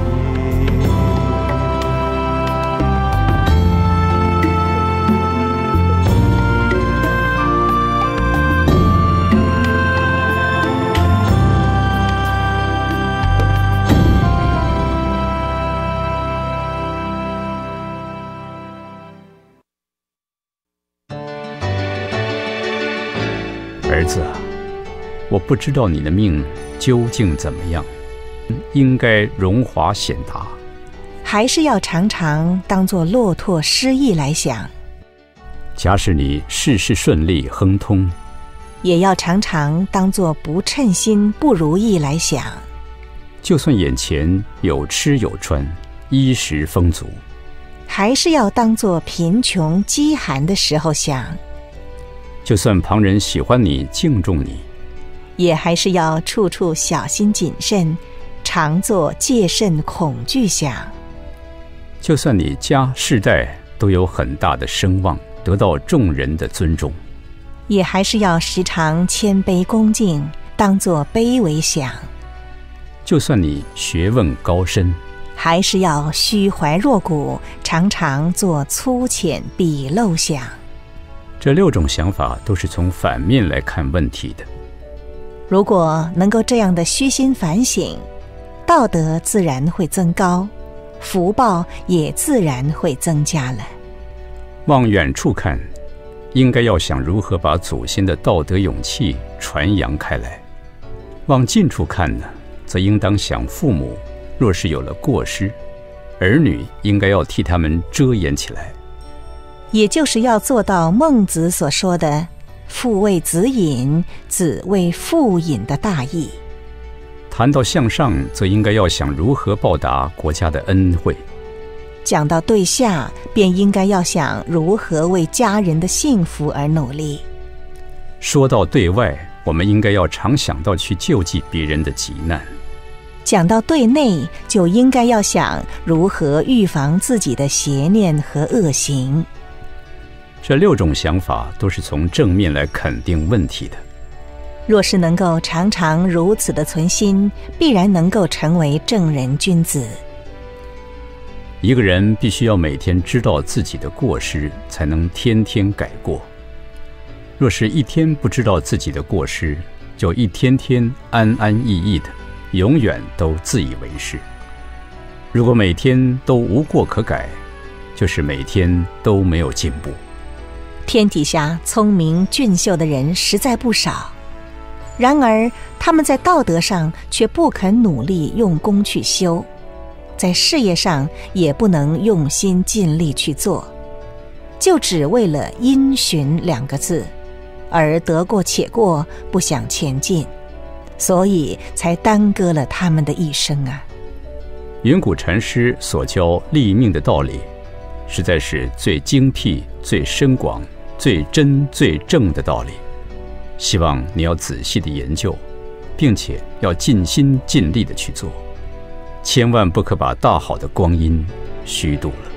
儿子啊，我不知道你的命究竟怎么样，应该荣华显达， 还是要常常当作骆驼失意来想。 假使你事事顺利亨通， 也要常常当作不称心不如意来想。 就算眼前有吃有穿，衣食丰足， 还是要当作贫穷饥寒的时候想。 就算旁人喜欢你敬重你， 也还是要处处小心谨慎，常作戒慎恐惧想。 就算你家世代都有很大的声望，得到众人的尊重， 也还是要时常谦卑恭敬，当作卑微想。 就算你学问高深， 还是要虚怀若谷，常常做粗浅鄙陋想。 这6种想法都是从反面来看问题的。 如果能够这样的虚心反省，道德自然会增高，福报也自然会增加了。 往远处看，应该要想如何把祖先的道德勇气传扬开来；往近处看呢，则应当想父母若是有了过失，儿女应该要替他们遮掩起来。 也就是要做到孟子所说的父为子隐，子为父隐的大义。 谈到向上，则应该要想如何报答国家的恩惠； 讲到对下，便应该要想如何为家人的幸福而努力。 说到对外，我们应该要常想到去救济别人的急难； 讲到对内，就应该要想如何预防自己的邪念和恶行。 这6种想法都是从正面来肯定问题的。 若是能够常常如此的存心，必然能够成为正人君子。 一个人必须要每天知道自己的过失，才能天天改过。若是一天不知道自己的过失，就一天天安安逸逸的，永远都自以为是。如果每天都无过可改，就是每天都没有进步。 天底下聪明俊秀的人实在不少，然而他们在道德上却不肯努力用功去修，在事业上也不能用心尽力去做，就只为了因循2个字，而得过且过，不想前进，所以才耽搁了他们的一生啊。 云谷禅师所教立命的道理，实在是最精辟、最深广、最真、最正的道理。希望你要仔细的研究，并且要尽心尽力的去做，千万不可把大好的光阴虚度了。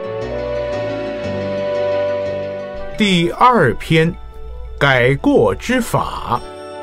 第2篇，改过之法。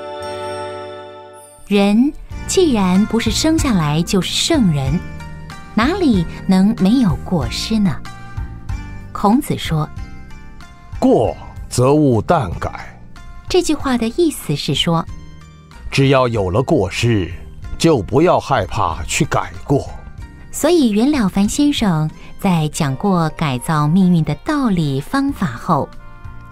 人既然不是生下来就是圣人，哪里能没有过失呢？孔子说：“ 过则勿惮改。” 这句话的意思是说， 只要有了过失，就不要害怕去改过。 所以袁了凡先生在讲过改造命运的道理方法后，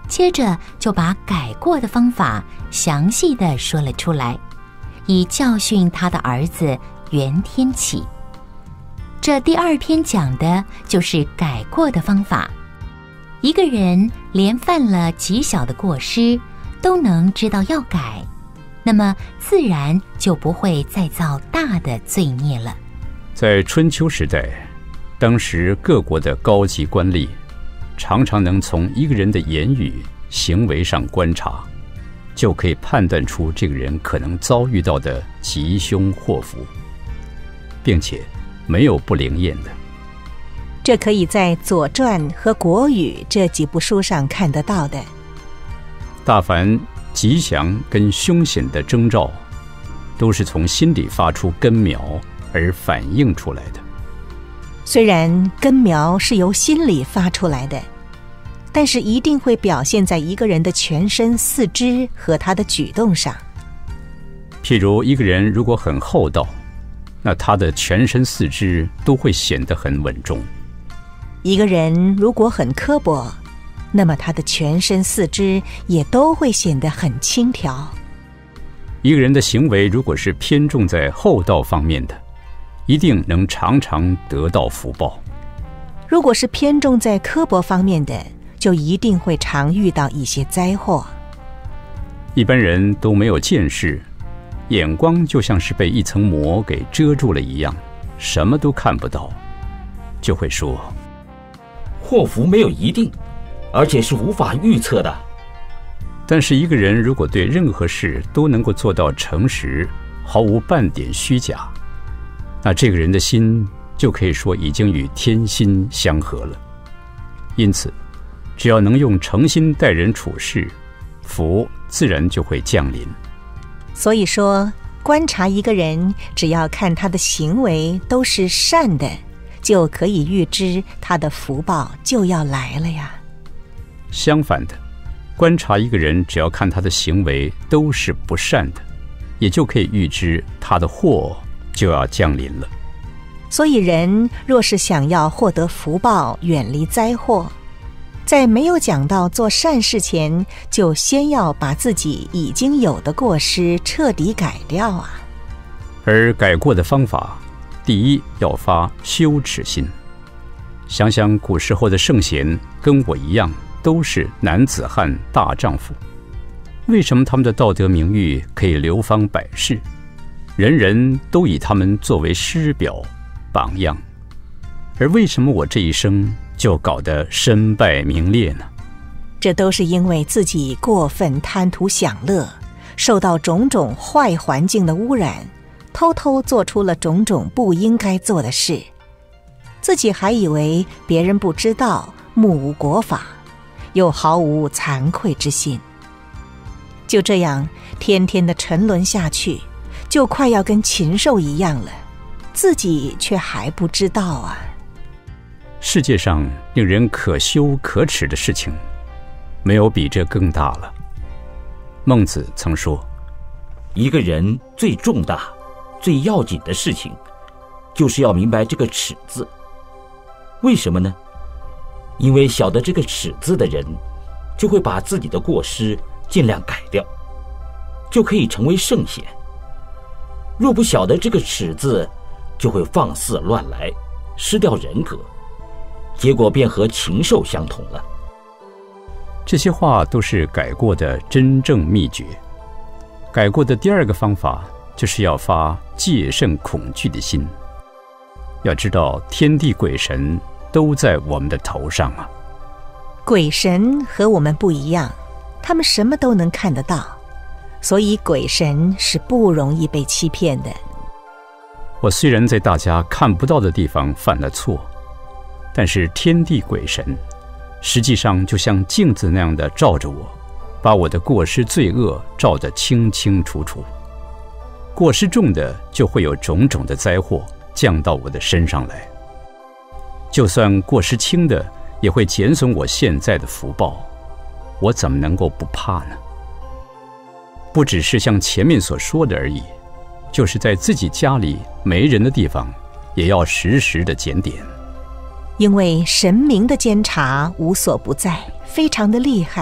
接着就把改过的方法详细地说了出来，以教训他的儿子袁天启。这第2篇讲的就是改过的方法。一个人连犯了极小的过失都能知道要改，那么自然就不会再造大的罪孽了。 在春秋时代，当时各国的高级官吏常常能从一个人的言语、行为上观察，就可以判断出这个人可能遭遇到的吉凶祸福，并且没有不灵验的。 这可以在《左传》和《国语》这几部书上看得到的。 大凡吉祥跟凶险的征兆，都是从心里发出根苗而反映出来的。 虽然根苗是由心里发出来的，但是一定会表现在一个人的全身四肢和他的举动上。 譬如一个人如果很厚道，那他的全身四肢都会显得很稳重； 一个人如果很刻薄，那么他的全身四肢也都会显得很轻佻。 一个人的行为如果是偏重在厚道方面的，一定能常常得到福报； 如果是偏重在刻薄方面的，就一定会常遇到一些灾祸。 一般人都没有见识，眼光就像是被一层膜给遮住了一样，什么都看不到，就会说祸福没有一定，而且是无法预测的。 但是一个人如果对任何事都能够做到诚实，毫无半点虚假，那这个人的心就可以说已经与天心相合了。因此只要能用诚心待人处事，福自然就会降临。 所以说，观察一个人，只要看他的行为都是善的，就可以预知他的福报就要来了呀。 相反的，观察一个人，只要看他的行为都是不善的，也就可以预知他的祸就要降临了。 所以人若是想要获得福报，远离灾祸，在没有讲到做善事前，就先要把自己已经有的过失彻底改掉啊。 而改过的方法，第一要发羞耻心。想想古时候的圣贤跟我一样，都是男子汉大丈夫，为什么他们的道德名誉可以流芳百世，人人都以他们作为师表榜样？而为什么我这一生就搞得身败名裂呢？ 这都是因为自己过分贪图享乐，受到种种坏环境的污染，偷偷做出了种种不应该做的事，自己还以为别人不知道，目无国法，又毫无惭愧之心。就这样天天的沉沦下去，就快要跟禽兽一样了，自己却还不知道啊。 世界上令人可羞可耻的事情，没有比这更大了。孟子曾说， 一个人最重大、最要紧的事情，就是要明白这个耻字。为什么呢？因为晓得这个耻字的人，就会把自己的过失尽量改掉，就可以成为圣贤。若不晓得这个耻字，就会放肆乱来，失掉人格，结果便和禽兽相同了。 这些话都是改过的真正秘诀。改过的第二个方法，就是要发戒慎恐惧的心。要知道天地鬼神都在我们的头上啊。 鬼神和我们不一样，他们什么都能看得到，所以鬼神是不容易被欺骗的。 我虽然在大家看不到的地方犯了错，但是天地鬼神实际上就像镜子那样的照着我，把我的过失罪恶照得清清楚楚。过失重的就会有种种的灾祸降到我的身上来，就算过失轻的也会减损我现在的福报，我怎么能够不怕呢？不只是像前面所说的而已，就是在自己家里没人的地方，也要时时的检点。因为神明的监察无所不在，非常的厉害，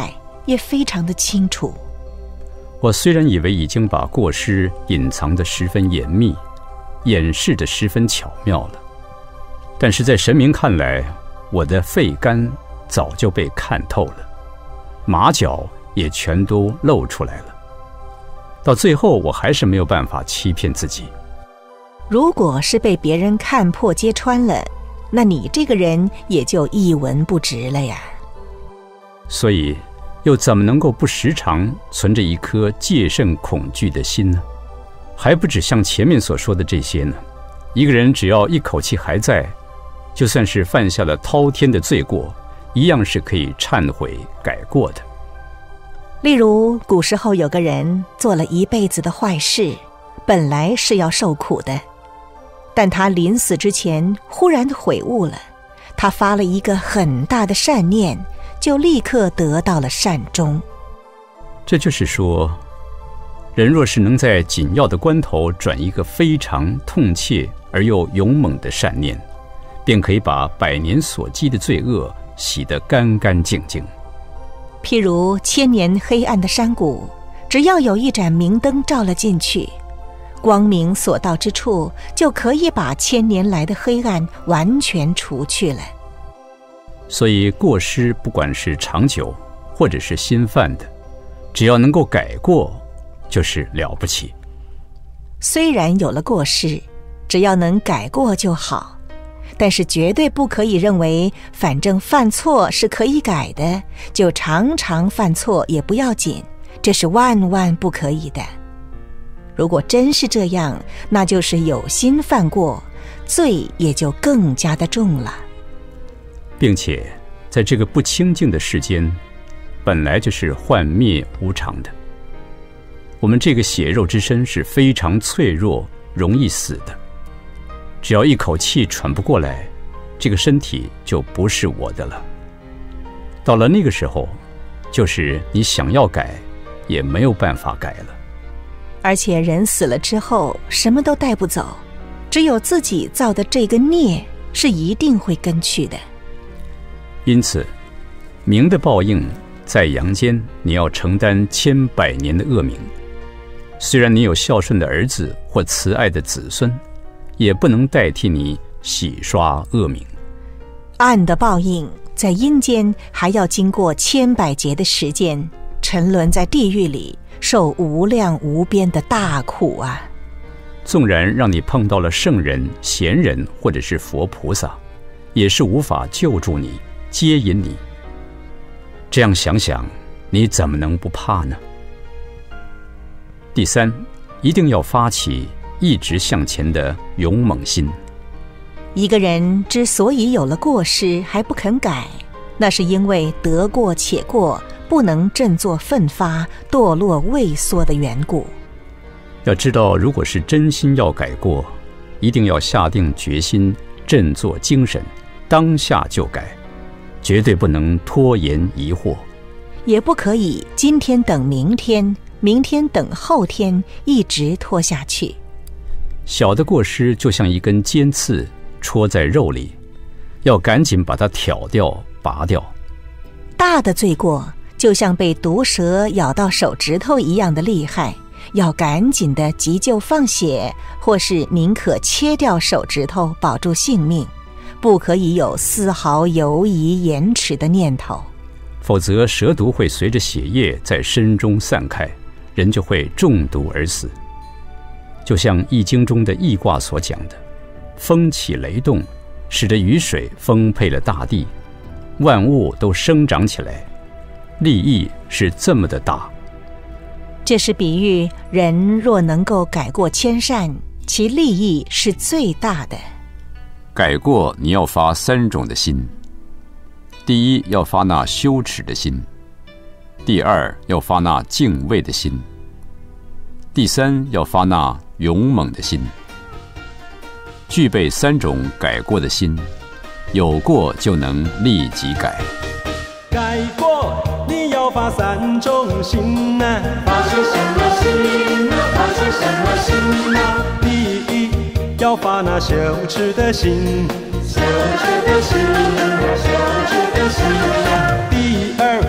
也非常的清楚。 我虽然以为已经把过失隐藏得十分严密，掩饰得十分巧妙了，但是在神明看来，我的肺肝早就被看透了，马脚也全都露出来了。到最后，我还是没有办法欺骗自己。 如果是被别人看破揭穿了，那你这个人也就一文不值了呀。 所以又怎么能够不时常存着一颗戒慎恐惧的心呢？还不止像前面所说的这些呢。一个人只要一口气还在，就算是犯下了滔天的罪过，一样是可以忏悔改过的。 例如古时候有个人做了一辈子的坏事，本来是要受苦的，但他临死之前忽然悔悟了，他发了一个很大的善念，就立刻得到了善终。 这就是说，人若是能在紧要的关头转一个非常痛切而又勇猛的善念，便可以把百年所积的罪恶洗得干干净净。 譬如千年黑暗的山谷，只要有一盏明灯照了进去，光明所到之处，就可以把千年来的黑暗完全除去了。 所以过失不管是长久或者是新犯的，只要能够改过，就是了不起。 虽然有了过失，只要能改过就好，但是绝对不可以认为反正犯错是可以改的，就常常犯错也不要紧，这是万万不可以的。如果真是这样，那就是有心犯过，罪也就更加的重了。 并且在这个不清净的世间，本来就是幻灭无常的。我们这个血肉之身是非常脆弱，容易死的。只要一口气喘不过来，这个身体就不是我的了。到了那个时候，就是你想要改，也没有办法改了。 而且人死了之后，什么都带不走，只有自己造的这个孽是一定会跟去的。 因此，明的报应在阳间，你要承担千百年的恶名。虽然你有孝顺的儿子或慈爱的子孙，也不能代替你洗刷恶名。 暗的报应在阴间还要经过千百劫的时间，沉沦在地狱里，受无量无边的大苦啊！ 纵然让你碰到了圣人、贤人或者是佛菩萨，也是无法救助你、接引你。这样想想，你怎么能不怕呢？第三，一定要发起一直向前的勇猛心。 一个人之所以有了过失还不肯改，那是因为得过且过，不能振作奋发，堕落畏缩的缘故。 要知道，如果是真心要改过，一定要下定决心，振作精神，当下就改，绝对不能拖延疑惑， 也不可以今天等明天，明天等后天，一直拖下去。 小的过失就像一根尖刺戳在肉里，要赶紧把它挑掉、拔掉。 大的罪过就像被毒蛇咬到手指头一样的厉害，要赶紧的急救放血，或是宁可切掉手指头保住性命，不可以有丝毫犹疑延迟的念头。 否则蛇毒会随着血液在身中散开，人就会中毒而死。就像《易经》中的易卦所讲的，风起雷动，使得雨水丰沛了大地，万物都生长起来，利益是这么的大。 这是比喻人若能够改过迁善，其利益是最大的。 改过你要发3种的心：第一，要发那羞耻的心；第二，要发那敬畏的心；第三，要发那勇猛的心。具备3种改过的心，有过就能立即改。 改过你要发3种心啊， 发些什么心啊？发些什么心啊？ 第一要发那羞耻的心， 羞耻的心啊，羞耻的心啊。 第二要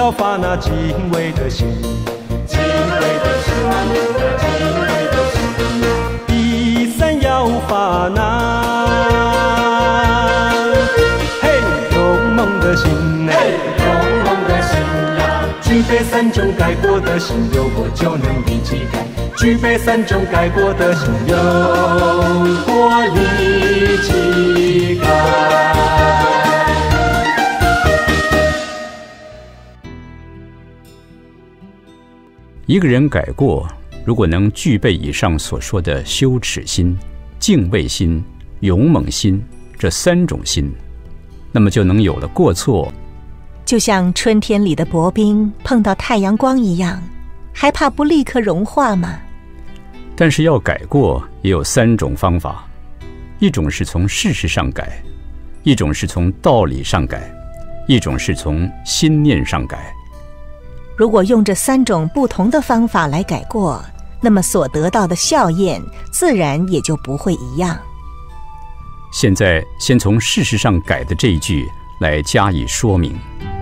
要发那敬畏的心，敬畏的心，敬畏的心。第三要发那勇猛的心，勇猛的心呀！具备三种改过的心，有过就能立即改。具备三种改过的心，有过立即改。 一个人改过，如果能具备以上所说的羞耻心、敬畏心、勇猛心这三种心，那么就能有了过错。 就像春天里的薄冰碰到太阳光一样，还怕不立刻融化吗？ 但是要改过也有三种方法，一种是从事实上改，一种是从道理上改，一种是从心念上改。 如果用这三种不同的方法来改过，那么所得到的效验自然也就不会一样。 现在先从事实上改的这一句来加以说明。